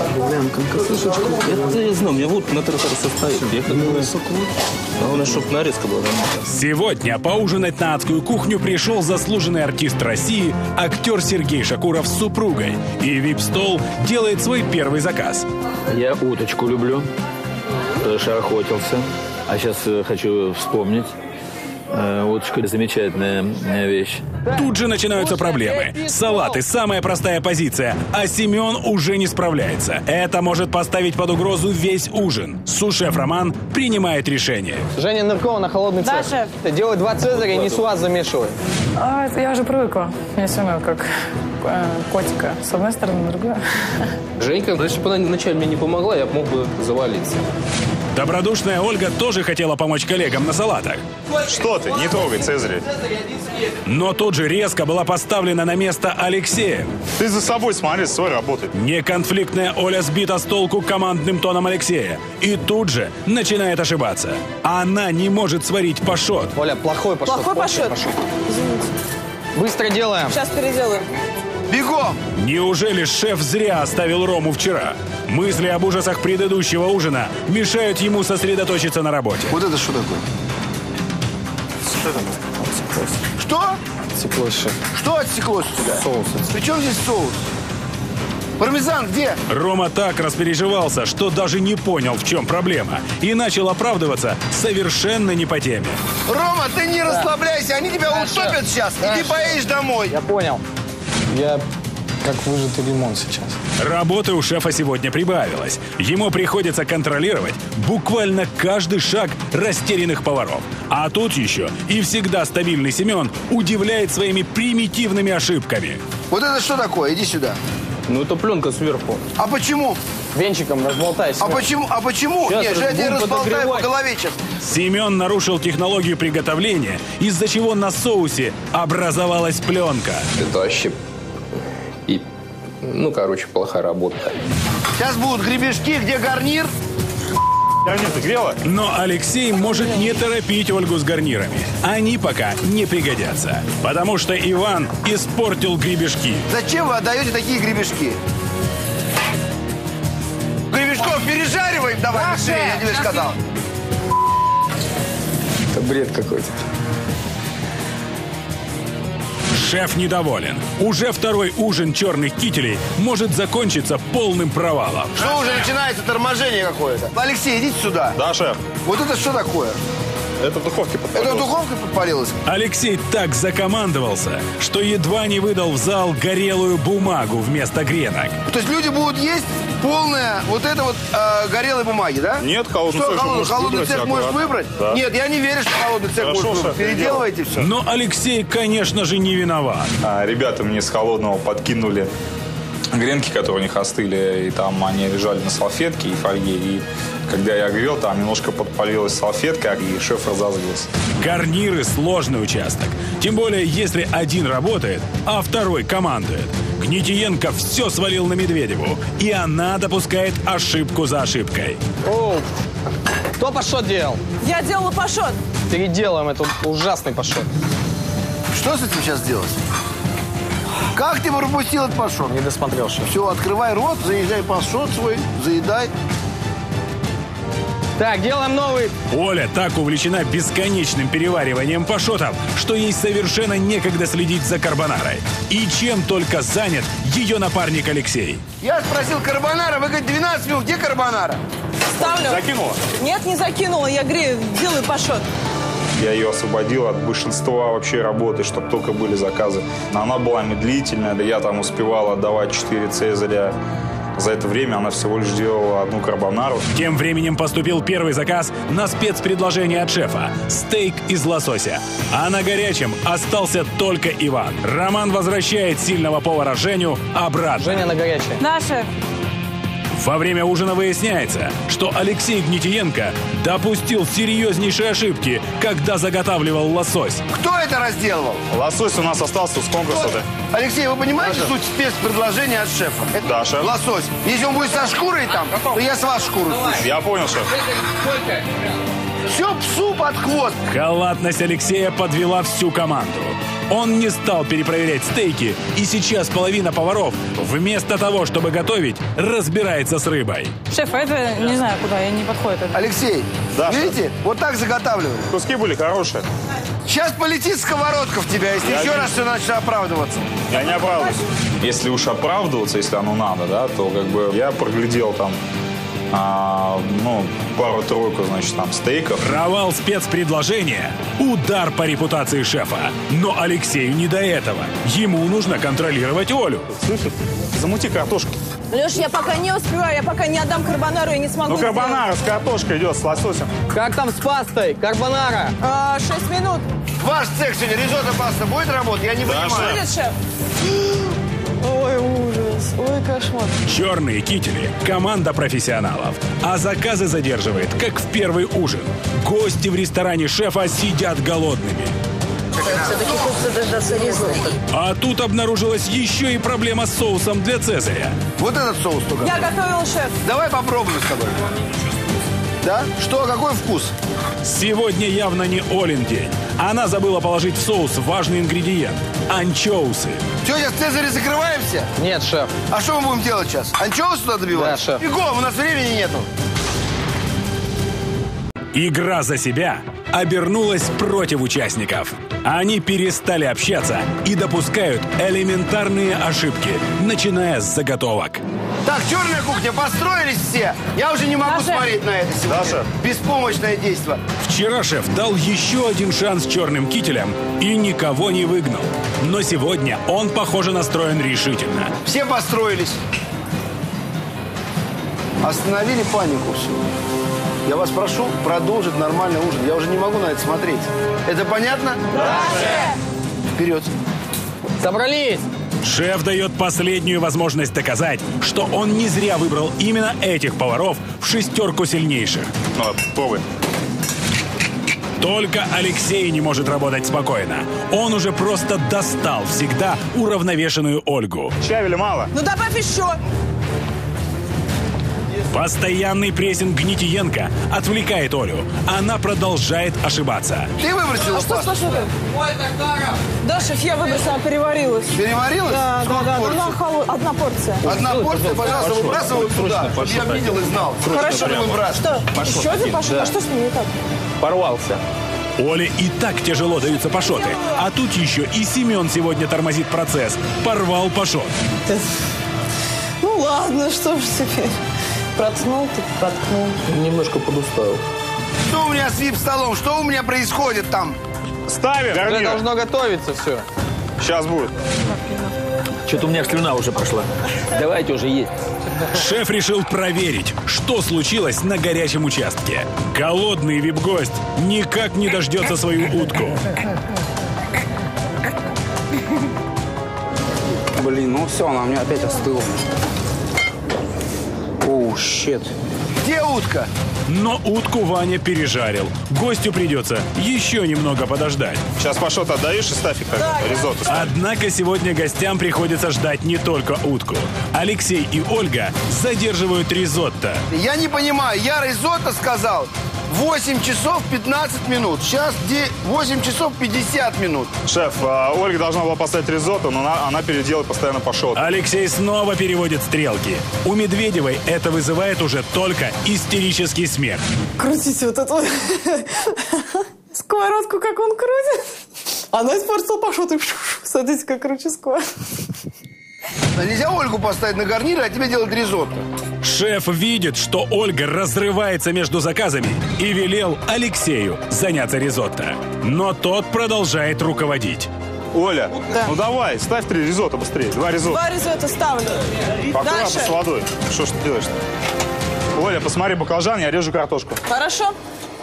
Это я знаю, у меня вот на тартар состоит. Я как бы... Главное, чтобы нарезка была. Сегодня поужинать на адскую кухню пришел заслуженный артист России, актер Сергей Шакуров с супругой. И вип-стол делает свой первый заказ. Я уточку люблю, потому что охотился. А сейчас хочу вспомнить. Уточка – замечательная вещь. Тут же начинаются проблемы. Салаты – самая простая позиция, а Семен уже не справляется. Это может поставить под угрозу весь ужин. Су-шеф Роман принимает решение. Женя Ныркова на холодный цех. Да, шеф. Делай два цезаря и не суаз замешивай. А, я уже привыкла. Меня все равно как э, котика. С одной стороны, с другой. Женька, если бы она вначале мне не помогла, я мог бы завалиться. Добродушная Ольга тоже хотела помочь коллегам на салатах. Что ты? Не трогай Цезаря. Но тут же резко была поставлена на место Алексея. Ты за собой смотри, свой работает. Неконфликтная Оля сбита с толку командным тоном Алексея. И тут же начинает ошибаться. Она не может сварить пашот. Оля, плохой пашот. Плохой пашот? Извините. Быстро делаем. Сейчас переделаем. Бегом! Неужели шеф зря оставил Рому вчера? Мысли об ужасах предыдущего ужина мешают ему сосредоточиться на работе. Вот это что такое? Что там? Отсеклось. Что? Отсеклось, шеф. Что отсеклось у тебя? Соус. При чем здесь соус? Пармезан где? Рома так распереживался, что даже не понял, в чем проблема. И начал оправдываться совершенно не по теме. Рома, ты не расслабляйся, они тебя Да, утопят шеф. сейчас, Да, и ты шеф. поедешь домой. Я понял. Я как выжатый лимон сейчас. Работы у шефа сегодня прибавилось. Ему приходится контролировать буквально каждый шаг растерянных поваров. А тут еще и всегда стабильный Семен удивляет своими примитивными ошибками. Вот это что такое? Иди сюда. Ну, это пленка сверху. А почему? Венчиком разболтайся. А почему? А почему? Сейчас Нет, же я тебе будем разболтаю по подогревать. голове сейчас. Семен нарушил технологию приготовления, из-за чего на соусе образовалась пленка. Это вообще... И... Ну, короче, плохая работа. Сейчас будут гребешки, где гарнир. Но Алексей может не торопить Ольгу с гарнирами. Они пока не пригодятся. Потому что Иван испортил гребешки. Зачем вы отдаете такие гребешки? Гребешков пережариваем давай, Алексей, я тебе сказал. Это бред какой-то. Шеф недоволен. Уже второй ужин черных кителей может закончиться полным провалом. Что уже начинается торможение какое-то? Алексей, идите сюда. Да, шеф. Вот это что такое? Это в духовке подпалилось. Это в духовке подпалилось? Алексей так закомандовался, что едва не выдал в зал горелую бумагу вместо гренок. То есть люди будут есть полное вот это вот э, горелой бумаги, да? Нет, холодный что, цех холодный, можешь холодный выбрать, цех можешь аккуратно. выбрать? Да. Нет, я не верю, что холодный цех Хорошо, можешь выбрать. шеф, Переделывайте все. Но Алексей, конечно же, не виноват. А, ребята мне с холодного подкинули гренки, которые у них остыли, и там они лежали на салфетке и фольге. И когда я грел, там немножко подпалилась салфетка, и шеф разозлился. Гарниры – сложный участок. Тем более, если один работает, а второй командует. Гнетиенко все свалил на Медведеву, и она допускает ошибку за ошибкой. О, кто пашот делал? Я делала пашот. Переделаем этот ужасный пашот. Что с этим сейчас делать? Как ты пропустил этот пашот? Не досмотрел, шеф. Все, открывай рот, заезжай пашот свой, заедай. Так, делаем новый. Оля так увлечена бесконечным перевариванием пашотов, что ей совершенно некогда следить за карбонарой. И чем только занят ее напарник Алексей. Я спросил карбонара, вы говорите, двенадцать минут, где карбонара? Ставлю. Закинула? Нет, не закинула, я грею, делаю пашот. Я ее освободил от большинства вообще работы, чтобы только были заказы. Она была медлительная, да я там успевал отдавать четыре цезаря. За это время она всего лишь делала одну карбонару. Тем временем поступил первый заказ на спецпредложение от шефа – стейк из лосося. А на горячем остался только Иван. Роман возвращает сильного повара Женю обратно. Женя на горячее. Да, шеф. Во время ужина выясняется, что Алексей Гнетиенко допустил серьезнейшие ошибки, когда заготавливал лосось. Кто это разделывал? Лосось у нас остался с конкурса. Алексей, вы понимаете суть спецпредложения от шефа? Это Да, шеф. лосось. Если он будет со шкурой там, то я с вас шкуру спущу. Я понял, шеф. Все псу под хвост. Халатность Алексея подвела всю команду. Он не стал перепроверять стейки, и сейчас половина поваров, вместо того, чтобы готовить, разбирается с рыбой. Шеф, а это не знаю куда, я не подходит. Это. Алексей, Да, видите, вот так заготавливают. Куски были хорошие. Сейчас полетит сковородка в тебя, если Я еще вижу. раз все начнешь оправдываться. Я не оправдываюсь. Если уж оправдываться, если оно надо, да, то как бы я проглядел там а, ну, пару-тройку, значит, там стейков. Провал спецпредложения – удар по репутации шефа. Но Алексею не до этого. Ему нужно контролировать Олю. Слышишь? Замути картошку. Леш, я пока не успеваю, я пока не отдам карбонару, я не смогу Ну, сделать. карбонара с картошкой идет, с лососем. Как там с пастой? Карбонара. А, шесть минут. Ваш цех сегодня, ризотто паста будет работать? Я не Да, понимаю. Будет, шеф? Ой, ужас, ой, кошмар. Черные кители – команда профессионалов. А заказы задерживает, как в первый ужин. Гости в ресторане шефа сидят голодными. Все-таки хочется дождаться ризотто. А тут обнаружилась еще и проблема с соусом для Цезаря. Вот этот соус только. Я готовил, шеф. Давай попробуем с тобой. Да? Что, какой вкус? Сегодня явно не Олин день. Она забыла положить в соус важный ингредиент – анчоусы. Что, сейчас в Цезаре закрываемся? Нет, шеф. А что мы будем делать сейчас? Анчоусы туда добивать? Да, шеф. Бегом, у нас времени нету. Игра за себя обернулась против участников. Они перестали общаться и допускают элементарные ошибки, начиная с заготовок. Так, черная кухня, построились все. Я уже не могу Даша. смотреть на это сегодня. Даша. Беспомощное действие. Вчера шеф дал еще один шанс черным кителям и никого не выгнал. Но сегодня он, похоже, настроен решительно. Все построились. Остановили панику всю. Я вас прошу продолжить нормальный ужин. Я уже не могу на это смотреть. Это понятно? Да, шеф. Вперед. Собрались. Шеф дает последнюю возможность доказать, что он не зря выбрал именно этих поваров в шестерку сильнейших. Ну, ладно, пробуй. Только Алексей не может работать спокойно. Он уже просто достал всегда уравновешенную Ольгу. Чавили мало. Ну добавь еще. Постоянный прессинг Гнитиенко отвлекает Олю. Она продолжает ошибаться. Ты выбросила А что с пасту? пашотой? Да, шеф, я выбросила, переварилась. Переварилась? Да, Сколько да, да. порций? Одна, холо- одна порция. Одна порция, пожалуйста, выбрасывай туда, чтобы я видел и знал. Хорошо. Что? Еще один пашот? А что с ним не так? Порвался. Оле и так тяжело даются пашоты. А тут еще и Семен сегодня тормозит процесс. Порвал пашот. Ну ладно, что ж теперь. Проткнул, так проткнул. Немножко подустал. Что у меня с вип-столом? Что у меня происходит там? Ставим. Уже должно готовиться все. Сейчас будет. Что-то у меня слюна уже пошла. Давайте уже есть. Шеф решил проверить, что случилось на горячем участке. Голодный вип-гость никак не дождется свою утку. Блин, ну все, она у меня опять остыла. Оу, щет. Где утка? Но утку Ваня пережарил. Гостю придется еще немного подождать. Сейчас пашот отдаешь и ставь их как Да, ризотто. Однако сегодня гостям приходится ждать не только утку. Алексей и Ольга задерживают ризотто. Я не понимаю, я ризотто сказал восемь часов пятнадцать минут. Сейчас где восемь часов пятьдесят минут. Шеф, а, Ольга должна была поставить ризотто, но она, она переделает постоянно пашот. Алексей снова переводит стрелки. У Медведевой это вызывает уже только истерический смех. Крутите вот эту сковородку, как он крутит. Она испортила пашот. И смотрите, как круче сковородку. Да нельзя Ольгу поставить на гарнир, а тебе делать ризотто. Шеф видит, что Ольга разрывается между заказами и велел Алексею заняться ризотто. Но тот продолжает руководить. Оля, Да. ну давай, ставь три ризотто быстрее. Два ризотто. Два ризотто ставлю. Аккуратно Дальше. с водой. Что ж ты делаешь-то? Оля, посмотри баклажан, я режу картошку. Хорошо.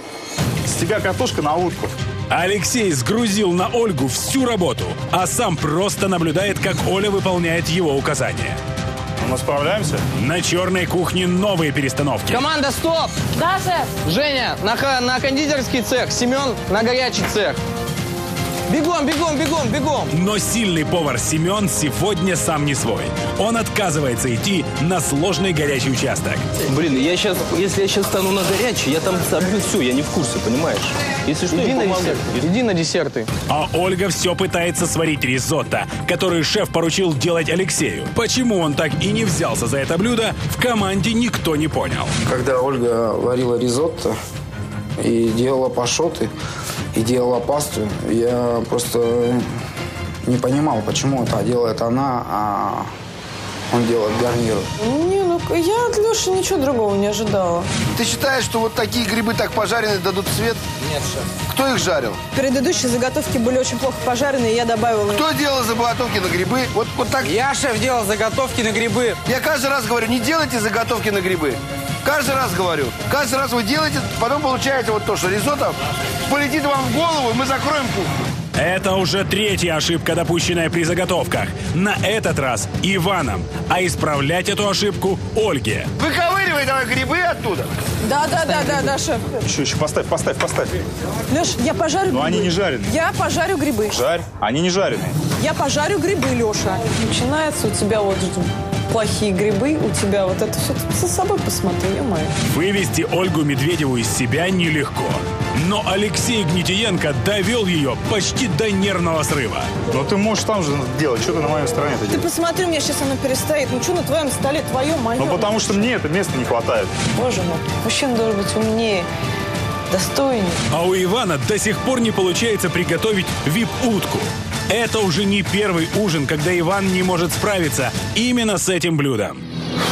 С тебя картошка на утку. Алексей сгрузил на Ольгу всю работу, а сам просто наблюдает, как Оля выполняет его указания. Мы справляемся? На черной кухне новые перестановки. Команда, стоп! Да, шеф. Женя, на, ха- на кондитерский цех. Семен на горячий цех. Бегом, бегом, бегом, бегом. Но сильный повар Семен сегодня сам не свой. Он отказывается идти на сложный горячий участок. Блин, я сейчас, если я сейчас стану на горячий, я там собью все, я не в курсе, понимаешь? Если что, Иди я на, помогу. десерты. Иди на десерты. А Ольга все пытается сварить ризотто, который шеф поручил делать Алексею. Почему он так и не взялся за это блюдо, в команде никто не понял. Когда Ольга варила ризотто и делала пашоты, и делала пасту, я просто не понимал, почему это делает она, а он делает гарнир. Не, ну я от Леши ничего другого не ожидала. Ты считаешь, что вот такие грибы так пожаренные дадут цвет? Нет, шеф. Кто их жарил? Предыдущие заготовки были очень плохо пожаренные, я добавила. Кто делал заготовки на грибы? Вот, вот так. Я, шеф, делал заготовки на грибы. Я каждый раз говорю, не делайте заготовки на грибы. Каждый раз говорю. Каждый раз вы делаете, потом получаете вот то, что ризотто полетит вам в голову, и мы закроем кухню. Это уже третья ошибка, допущенная при заготовках. На этот раз Иваном. А исправлять эту ошибку Ольге. Выковыривай давай грибы оттуда. Да, да, да, да, да, шеф. Еще, еще, поставь, поставь, поставь. Леш, я пожарю Но грибы. они не жареные. Я пожарю грибы. Жарь. Они не жареные. Я пожарю грибы, Леша. Начинается у тебя вот плохие грибы, у тебя вот это все. Ты за собой посмотри, ё-моё. Вывести Ольгу Медведеву из себя нелегко. Но Алексей Гнитиенко довел ее почти до нервного срыва. Но ты можешь там же делать. Что ты на моей стороне-то Ты делаешь? посмотри, у меня сейчас оно перестоит. Ну что на твоем столе твое, мое? Ну потому что мне это места не хватает. Боже мой, мужчина должен быть умнее, достойнее. А у Ивана до сих пор не получается приготовить вип-утку. Это уже не первый ужин, когда Иван не может справиться именно с этим блюдом.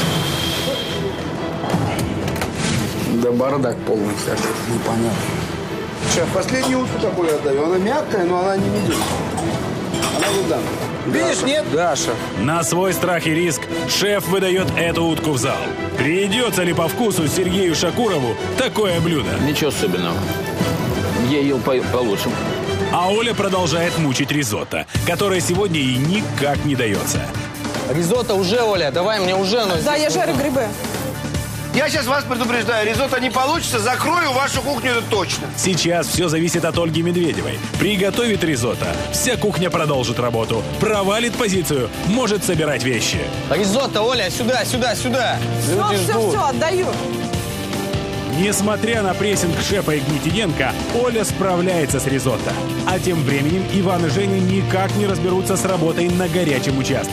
Да бардак полный, как непонятно. Шеф, последнюю утку такую отдаю. Она мягкая, но она не медуза. Она вот там. Видишь, нет? Да, шеф. На свой страх и риск шеф выдает эту утку в зал. Придется ли по вкусу Сергею Шакурову такое блюдо? Ничего особенного. Я ел по- получше. А Оля продолжает мучить ризотто, которое сегодня ей никак не дается. Ризотто уже, Оля, давай мне уже. Но Да, я жарю грибы. Я сейчас вас предупреждаю, ризотто не получится, закрою вашу кухню, это точно. Сейчас все зависит от Ольги Медведевой. Приготовит ризотто, вся кухня продолжит работу. Провалит позицию, может собирать вещи. Ризотто, Оля, сюда, сюда, сюда. Все, все, все, отдаю. Несмотря на прессинг шефа и Гнетиенко, Оля справляется с ризотто. А тем временем Иван и Женя никак не разберутся с работой на горячем участке.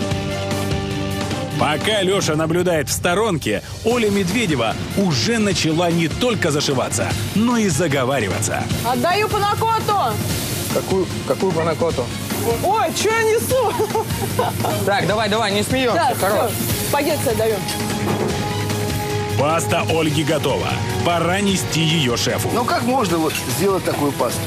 Пока Леша наблюдает в сторонке, Оля Медведева уже начала не только зашиваться, но и заговариваться. Отдаю панакоту. Какую, какую панакоту? Ой, что я несу? Так, давай, давай, не смеемся. Да, Хорош. Спагетти отдаю. Паста Ольги готова. Пора нести ее шефу. Ну как можно вот сделать такую пасту?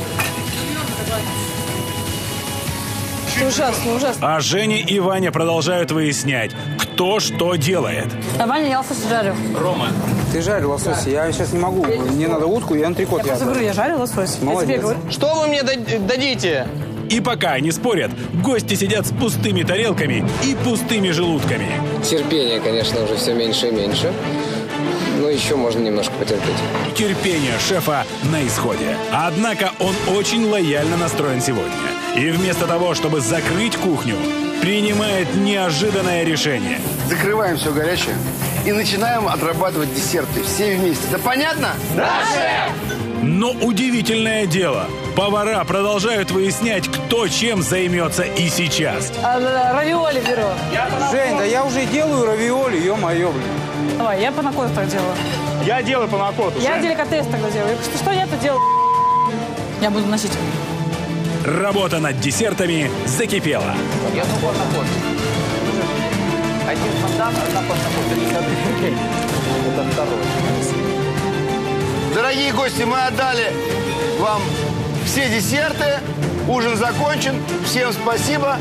Ужасно, ужасно. А Женя и Ваня продолжают выяснять, кто что делает. А Ваня, я лосось жарю. Рома. Ты жарил лосось, я сейчас не могу. Мне надо утку и антрикот. Я просто говорю, я жарю лосось. Молодец. Я тебе говорю. Что вы мне дадите? И пока они спорят, гости сидят с пустыми тарелками и пустыми желудками. Терпение, конечно, уже все меньше и меньше. Но еще можно немножко потерпеть. Терпение шефа на исходе. Однако он очень лояльно настроен сегодня. И вместо того, чтобы закрыть кухню, принимает неожиданное решение. Закрываем все горячее и начинаем отрабатывать десерты. Все вместе. Да понятно? Да, шеф! Но удивительное дело. Повара продолжают выяснять, кто чем займется и сейчас. А, равиоли беру. Жень, да я уже делаю равиоли, ё-моё, блин. Давай, я панакоту так делаю. Я делаю панакоту. Я деликатес тогда делаю. Что, что я-то делаю? Я буду носить. Работа над десертами закипела. Я думаю, панакоту. Один фондан, одна панакота. Это второй. Дорогие гости, мы отдали вам все десерты. Ужин закончен. Всем спасибо.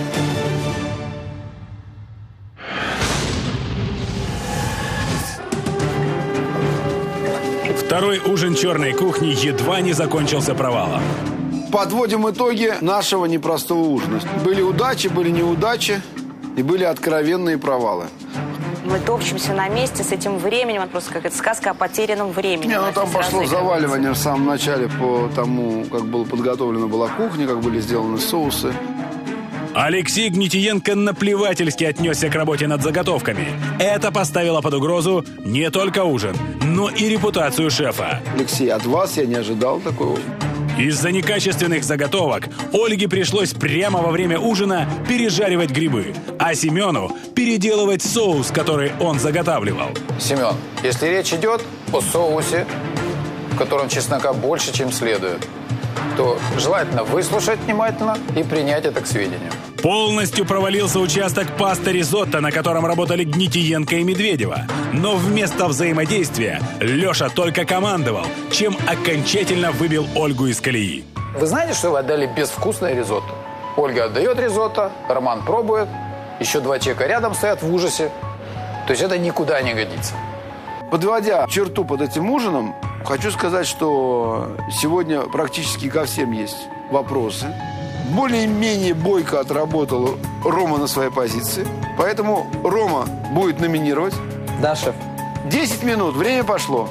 Второй ужин черной кухни едва не закончился провалом. Подводим итоги нашего непростого ужина. Были удачи, были неудачи и были откровенные провалы. Мы топчемся на месте с этим временем. Это просто какая-то сказка о потерянном времени. Не, ну там пошло заваливание в самом начале по тому, как была подготовлена была кухня, как были сделаны соусы. Алексей Гнетиенко наплевательски отнесся к работе над заготовками. Это поставило под угрозу не только ужин, но и репутацию шефа. Алексей, от вас я не ожидал такого. Из-за некачественных заготовок Ольге пришлось прямо во время ужина пережаривать грибы, а Семену переделывать соус, который он заготавливал. Семен, если речь идет о соусе, в котором чеснока больше, чем следует, то желательно выслушать внимательно и принять это к сведению. Полностью провалился участок пасты ризотто, на котором работали Гнетиенко и Медведева. Но вместо взаимодействия Леша только командовал, чем окончательно выбил Ольгу из колеи. Вы знаете, что вы отдали безвкусное ризотто? Ольга отдает ризотто, Роман пробует, еще два человека рядом стоят в ужасе. То есть это никуда не годится. Подводя черту под этим ужином, хочу сказать, что сегодня практически ко всем есть вопросы. Более-менее бойко отработал Рома на своей позиции. Поэтому Рома будет номинировать. Да, шеф. десять минут, время пошло.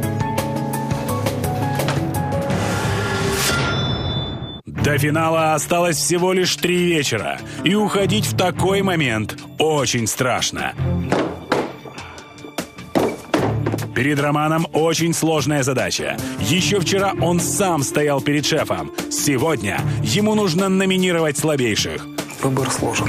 До финала осталось всего лишь три вечера. И уходить в такой момент очень страшно. Перед Романом очень сложная задача. Еще вчера он сам стоял перед шефом. Сегодня ему нужно номинировать слабейших. Выбор сложен.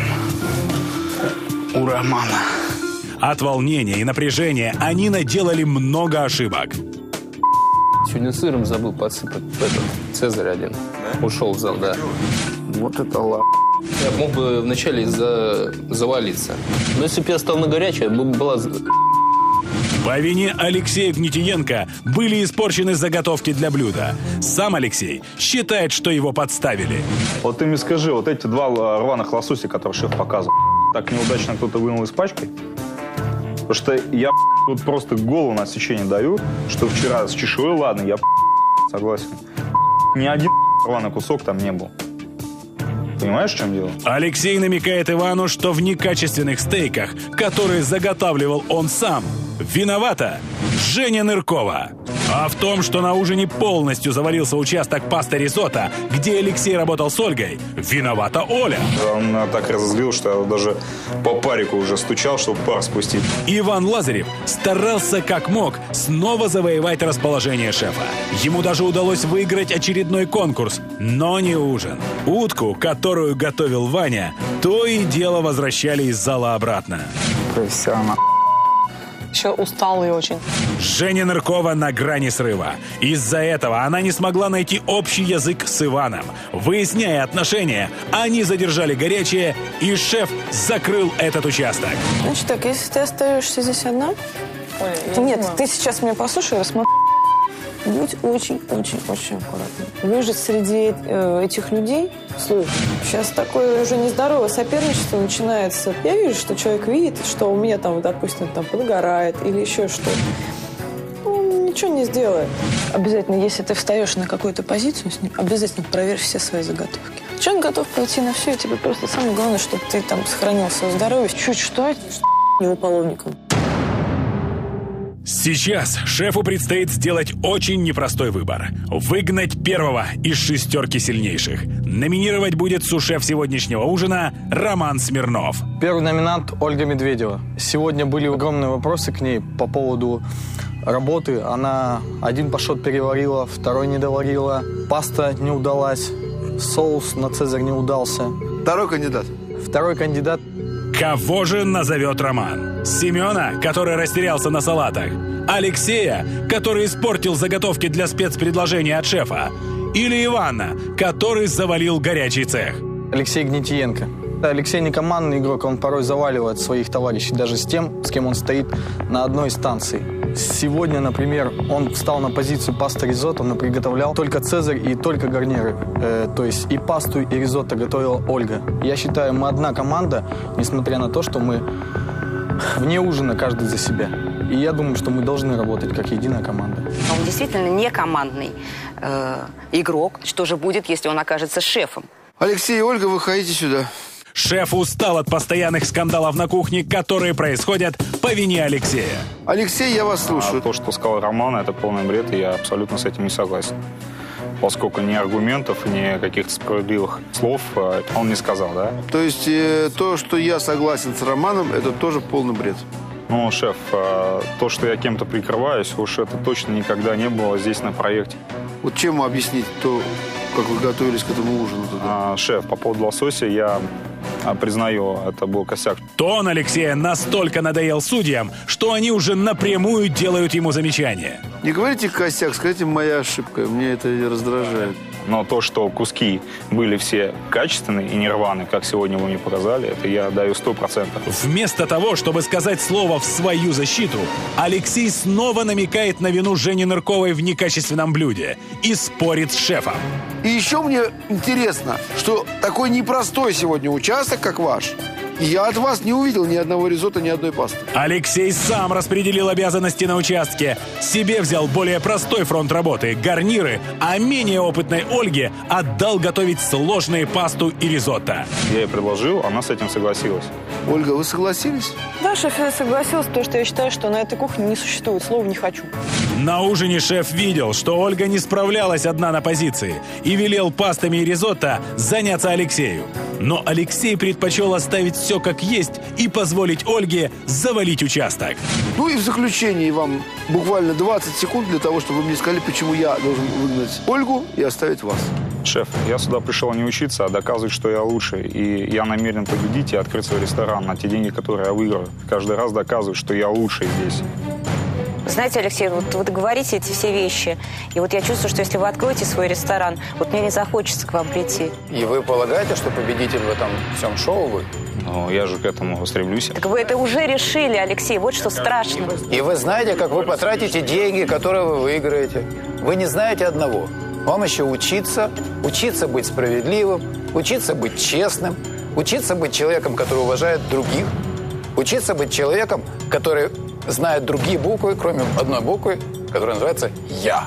У Романа. От волнения и напряжения они наделали много ошибок. Сегодня сыром забыл подсыпать этот Цезарь один. Да? Ушел в зал, да. Вот это ла... Я мог бы вначале за... завалиться. Но если бы я стал на горячее, была... По вине Алексея Гнетиенко были испорчены заготовки для блюда. Сам Алексей считает, что его подставили. Вот ты мне скажи, вот эти два рваных лосося, которые шеф показывал, так неудачно кто-то вынул из пачки? Потому что я тут просто голову на отсечение даю, что вчера с чешуей, ладно, я согласен. Ни один рваный кусок там не был. Понимаешь, в чем дело? Алексей намекает Ивану, что в некачественных стейках, которые заготавливал он сам, виновата Женя Ныркова. А в том, что на ужине полностью завалился участок пасты ризотто, где Алексей работал с Ольгой, виновата Оля. Он меня так разозлил, что я даже по парику уже стучал, чтобы пар спустить. Иван Лазарев старался как мог снова завоевать расположение шефа. Ему даже удалось выиграть очередной конкурс, но не ужин. Утку, которую готовил Ваня, то и дело возвращали из зала обратно. Профессионал. Еще усталый очень. Женя Ныркова на грани срыва. Из-за этого она не смогла найти общий язык с Иваном. Выясняя отношения, они задержали горячее, и шеф закрыл этот участок. Значит так, если ты остаешься здесь одна... Ой, нет, не ты сейчас меня послушай, рассмотри. Будь очень-очень-очень аккуратным. Выжить среди э, этих людей, слушай, сейчас такое уже нездоровое соперничество начинается. Я вижу, что человек видит, что у меня там, допустим, там подгорает или еще что-то. Ну, ничего не сделает. Обязательно, если ты встаешь на какую-то позицию с ним, обязательно проверь все свои заготовки. Человек готов пойти на все, и тебе просто самое главное, чтобы ты там сохранил свое здоровье. Чуть что, не уполовником. Сейчас шефу предстоит сделать очень непростой выбор. Выгнать первого из шестерки сильнейших. Номинировать будет су-шеф сегодняшнего ужина Роман Смирнов. Первый номинант Ольга Медведева. Сегодня были огромные вопросы к ней по поводу работы. Она один пашот переварила, второй не доварила. Паста не удалась, соус на цезарь не удался. Второй кандидат. Второй кандидат. Кого же назовет Роман? Семена, который растерялся на салатах? Алексея, который испортил заготовки для спецпредложения от шефа? Или Ивана, который завалил горячий цех? Алексей Гнетиенко. Алексей не командный игрок, он порой заваливает своих товарищей, даже с тем, с кем он стоит на одной станции. Сегодня, например, он встал на позицию пасты ризотто, он приготовлял только цезарь и только гарниры. Э, то есть и пасту, и ризотто готовила Ольга. Я считаю, мы одна команда, несмотря на то, что мы вне ужина каждый за себя. И я думаю, что мы должны работать как единая команда. Он действительно не командный э, игрок. Что же будет, если он окажется шефом? Алексей и Ольга, выходите сюда. Шеф устал от постоянных скандалов на кухне, которые происходят по вине Алексея. Алексей, я вас слушаю. А то, что сказал Роман, это полный бред, и я абсолютно с этим не согласен. Поскольку ни аргументов, ни каких-то справедливых слов он не сказал, да? То есть э, то, что я согласен с Романом, это тоже полный бред? Ну, шеф, э, то, что я кем-то прикрываюсь, уж это точно никогда не было здесь на проекте. Вот чем объяснить то, как вы готовились к этому ужину туда? А, шеф, по поводу лосося я признаю, это был косяк. Тон Алексея настолько надоел судьям, что они уже напрямую делают ему замечания. Не говорите косяк, скажите моя ошибка, мне это раздражает. Но то, что куски были все качественные и не рваные, как сегодня вы мне показали, это я даю сто процентов. Вместо того, чтобы сказать слово в свою защиту, Алексей снова намекает на вину Жени Нырковой в некачественном блюде и спорит с шефом. И еще мне интересно, что такой непростой сегодня участок, как ваш, я от вас не увидел ни одного ризотто, ни одной пасты. Алексей сам распределил обязанности на участке. Себе взял более простой фронт работы – гарниры, а менее опытной Ольге отдал готовить сложные пасту и ризотто. Я ей предложил, она с этим согласилась. Ольга, вы согласились? Да, шеф, я согласилась, потому что я считаю, что на этой кухне не существует слова «не хочу». На ужине шеф видел, что Ольга не справлялась одна на позиции и велел пастами и ризотто заняться Алексею. Но Алексей предпочел оставить все как есть и позволить Ольге завалить участок. Ну и в заключении вам буквально двадцать секунд для того, чтобы вы мне сказали, почему я должен выгнать Ольгу и оставить вас. Шеф, я сюда пришел не учиться, а доказывать, что я лучший. И я намерен победить и открыть свой ресторан на те деньги, которые я выиграю. Каждый раз доказывать, что я лучший здесь. Знаете, Алексей, вот вы говорите эти все вещи, и вот я чувствую, что если вы откроете свой ресторан, вот мне не захочется к вам прийти. И вы полагаете, что победитель в этом всем шоу вы? Ну, я же к этому стремлюсь. Так вы это уже решили, Алексей, вот что страшно. И вы знаете, как вы потратите деньги, которые вы выиграете. Вы не знаете одного. Вам еще учиться, учиться быть справедливым, учиться быть честным, учиться быть человеком, который уважает других, учиться быть человеком, который знает другие буквы, кроме одной буквы, которая называется «Я».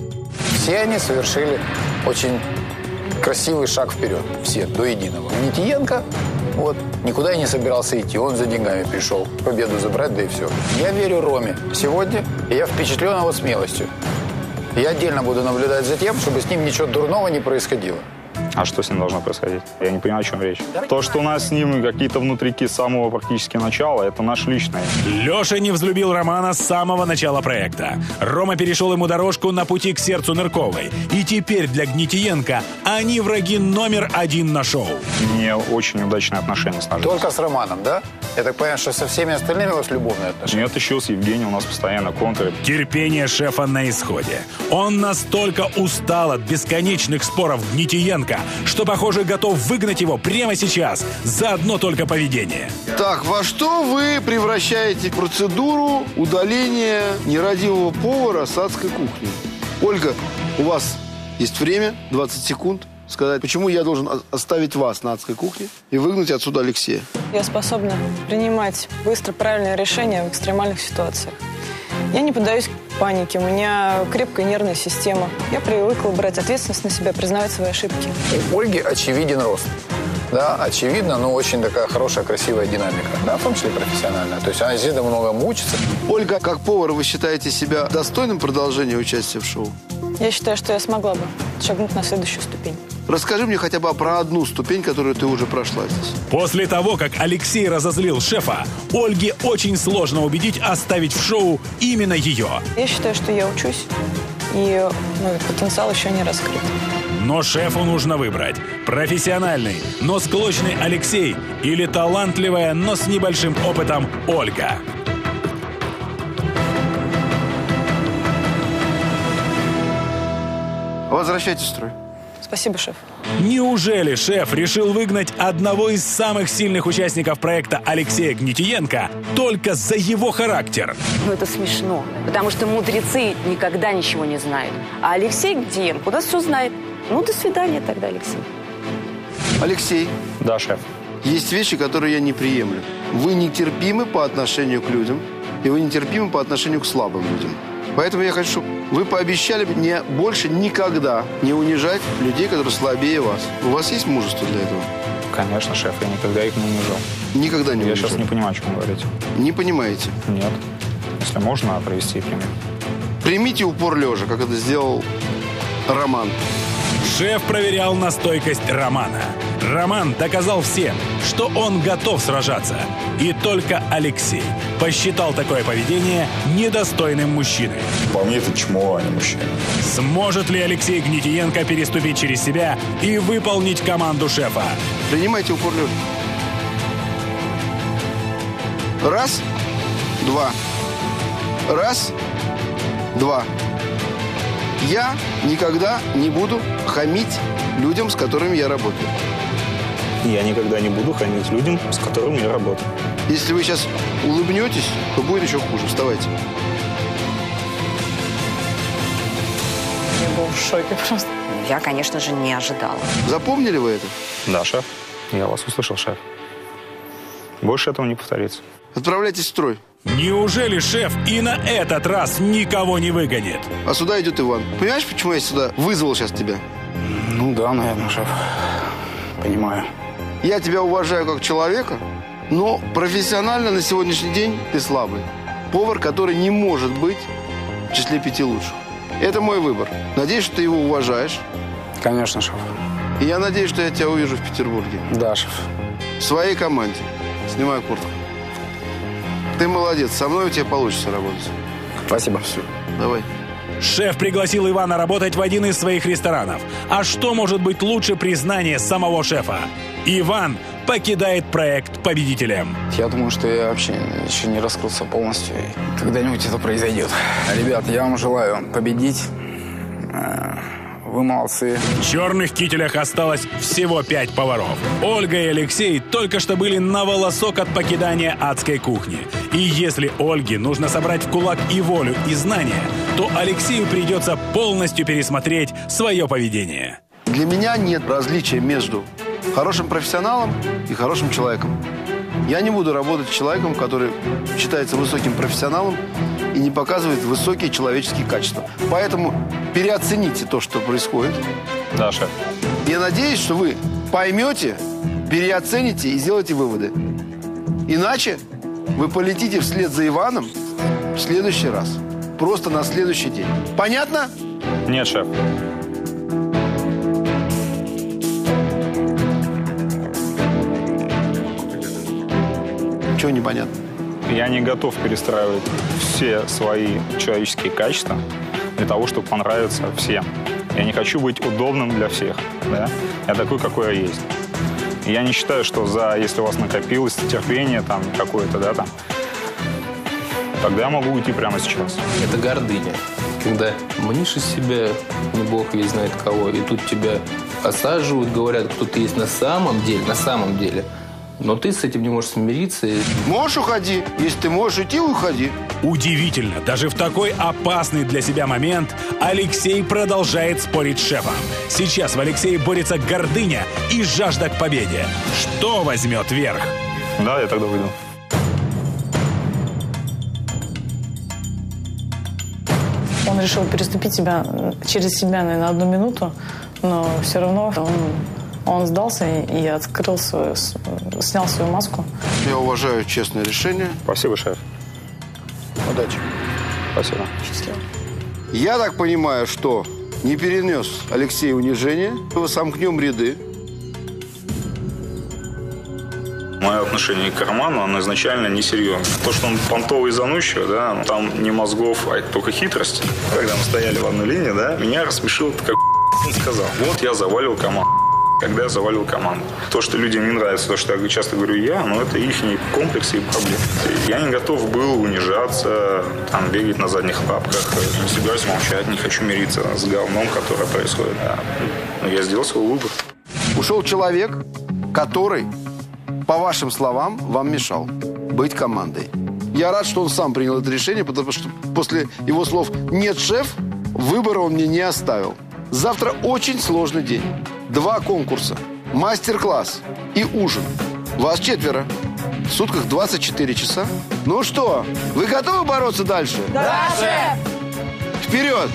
Все они совершили очень красивый шаг вперед. Все, до единого. Гнетиенко Вот, никуда я не собирался идти, он за деньгами пришел, победу забрать, да и все. Я верю Роме сегодня, и я впечатлен его смелостью. Я отдельно буду наблюдать за тем, чтобы с ним ничего дурного не происходило. А что с ним должно происходить? Я не понимаю, о чем речь. То, что у нас с ним какие-то внутрики с самого практически начала, это наш личный. Леша не взлюбил Романа с самого начала проекта. Рома перешел ему дорожку на пути к сердцу Нырковой. И теперь для Гнетиенко они враги номер один на шоу. Не очень удачные отношения с нами. Только с Романом, да? Я так понимаю, что со всеми остальными у вас любовные отношения? Нет, еще с Евгением у нас постоянно контры. Терпение шефа на исходе. Он настолько устал от бесконечных споров Гнетиенко, что, похоже, готов выгнать его прямо сейчас за одно только поведение. Так, во что вы превращаете процедуру удаления нерадивого повара с адской кухни? Ольга, у вас есть время, двадцать секунд, сказать, почему я должен оставить вас на адской кухне и выгнать отсюда Алексея. Я способна принимать быстро правильные решения в экстремальных ситуациях. Я не поддаюсь панике, у меня крепкая нервная система. Я привыкла брать ответственность на себя, признавать свои ошибки. У Ольги очевиден рост. Да, очевидно, но очень такая хорошая, красивая динамика. Да, в том числе профессиональная. То есть она здесь много учится. Ольга, как повар, вы считаете себя достойным продолжения участия в шоу? Я считаю, что я смогла бы шагнуть на следующую ступень. Расскажи мне хотя бы про одну ступень, которую ты уже прошла здесь. После того, как Алексей разозлил шефа, Ольге очень сложно убедить оставить в шоу именно ее. Я считаю, что я учусь, и мой потенциал еще не раскрыт. Но шефу нужно выбрать: профессиональный, но склочный Алексей или талантливая, но с небольшим опытом Ольга. Возвращайтесь в строй. Спасибо, шеф. Неужели шеф решил выгнать одного из самых сильных участников проекта Алексея Гнетиенко только за его характер? Ну, это смешно, потому что мудрецы никогда ничего не знают. А Алексей Гнетиенко у нас все знает. Ну, до свидания тогда, Алексей. Алексей. Да, шеф. Есть вещи, которые я не приемлю. Вы нетерпимы по отношению к людям, и вы нетерпимы по отношению к слабым людям. Поэтому я хочу, чтобы вы пообещали мне больше никогда не унижать людей, которые слабее вас. У вас есть мужество для этого? Конечно, шеф, я никогда их не унижал. Никогда не я унижал? Я сейчас не понимаю, о чем вы говорите. Не понимаете? Нет. Если можно, провести пример. Примите упор лежа, как это сделал Роман. Шеф проверял на стойкость Романа. Роман доказал всем, что он готов сражаться. И только Алексей посчитал такое поведение недостойным мужчины. По мне это чмо, а не мужчина. Сможет ли Алексей Гнетиенко переступить через себя и выполнить команду шефа? Принимайте упор лежа. Раз, два. Раз, два. Я никогда не буду хамить людям, с которыми я работаю. Я никогда не буду хамить людям, с которыми я работаю. Если вы сейчас улыбнетесь, то будет еще хуже. Вставайте. Я был в шоке просто. Я, конечно же, не ожидала. Запомнили вы это? Да, шеф. Я вас услышал, шеф. Больше этого не повторится. Отправляйтесь в строй. Неужели шеф и на этот раз никого не выгонит? А сюда идет Иван. Понимаешь, почему я сюда вызвал сейчас тебя? Ну да, наверное, шеф. Понимаю. Я тебя уважаю как человека, но профессионально на сегодняшний день ты слабый. Повар, который не может быть в числе пяти лучших. Это мой выбор. Надеюсь, что ты его уважаешь. Конечно, шеф. И я надеюсь, что я тебя увижу в Петербурге. Да, шеф. В своей команде. Снимай куртку. Ты молодец, со мной у тебя получится работать. Спасибо. Все. Давай. Шеф пригласил Ивана работать в один из своих ресторанов. А что может быть лучше признания самого шефа? Иван покидает проект победителем. Я думаю, что я вообще еще не раскрылся полностью. И когда-нибудь это произойдет. Ребят, я вам желаю победить. Вы молодцы. В черных кителях осталось всего пять поваров. Ольга и Алексей только что были на волосок от покидания адской кухни. И если Ольге нужно собрать в кулак и волю, и знания, то Алексею придется полностью пересмотреть свое поведение. Для меня нет различия между хорошим профессионалом и хорошим человеком. Я не буду работать с человеком, который считается высоким профессионалом и не показывает высокие человеческие качества. Поэтому переоцените то, что происходит. Да, шеф. Я надеюсь, что вы поймете переоцените и сделайте выводы. Иначе вы полетите вслед за Иваном в следующий раз. Просто на следующий день. Понятно? Нет, шеф. Чего непонятно? Я не готов перестраивать все свои человеческие качества для того, чтобы понравиться всем. Я не хочу быть удобным для всех. Да? Я такой, какой я есть. И я не считаю, что за, если у вас накопилось терпение там какое-то, да, там, тогда я могу уйти прямо сейчас. Это гордыня. Когда мнишь из себя, не бог весь знает кого, и тут тебя осаживают, говорят, кто ты есть на самом деле, на самом деле. Но ты с этим не можешь смириться. Можешь уходи. Если ты можешь идти, уходи. Удивительно, даже в такой опасный для себя момент Алексей продолжает спорить с шефом. Сейчас в Алексее борется гордыня и жажда к победе. Что возьмет верх? Да, я тогда выйду. Он решил переступить себя через себя, наверное, на одну минуту, но все равно он, он сдался и, и открыл свою, снял свою маску. Я уважаю честное решение. Спасибо, шеф. Удачи. Спасибо. Счастливо. Я так понимаю, что не перенес Алексей унижение. Сомкнем ряды. Мое отношение к Роману, оно изначально несерьезно. То, что он понтовый и заносчивый, да, там не мозгов, а только хитрости. Когда мы стояли в одной линии, да, меня рассмешило, как он сказал. Вот я завалил команду. Когда я завалил команду. То, что людям не нравится, то, что я часто говорю я, но это их комплексы и проблемы. Я не готов был унижаться, там, бегать на задних лапках. Не собираюсь молчать, не хочу мириться с говном, которое происходит. Да. Но я сделал свой выбор. Ушел человек, который, по вашим словам, вам мешал быть командой. Я рад, что он сам принял это решение, потому что после его слов «нет, шеф», выбора он мне не оставил. Завтра очень сложный день. Два конкурса, мастер-класс и ужин. Вас четверо. В сутках двадцать четыре часа. Ну что, вы готовы бороться дальше? Да, шеф! Вперед!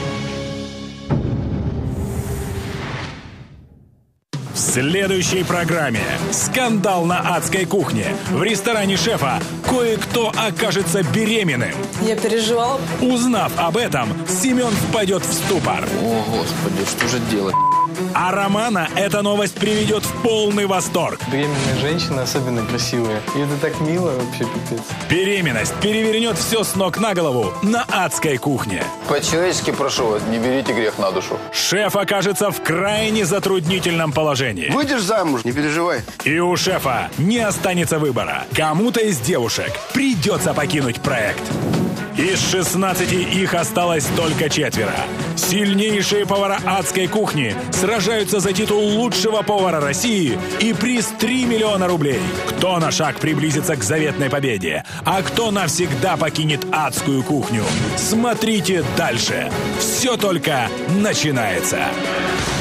В следующей программе «Скандал на адской кухне». В ресторане шефа кое-кто окажется беременным. Я переживала. Узнав об этом, Семен впадет в ступор. О, Господи, что же делать? А Романа эта новость приведет в полный восторг. Беременные женщины особенно красивые. И это так мило вообще, пипец. Беременность перевернет все с ног на голову на адской кухне. По-человечески прошу вас, не берите грех на душу. Шеф окажется в крайне затруднительном положении. Выйдешь замуж, не переживай. И у шефа не останется выбора. Кому-то из девушек придется покинуть проект. Из шестнадцати их осталось только четверо. Сильнейшие повара адской кухни сражаются за титул лучшего повара России и приз три миллиона рублей. Кто на шаг приблизится к заветной победе, а кто навсегда покинет адскую кухню? Смотрите дальше. Все только начинается.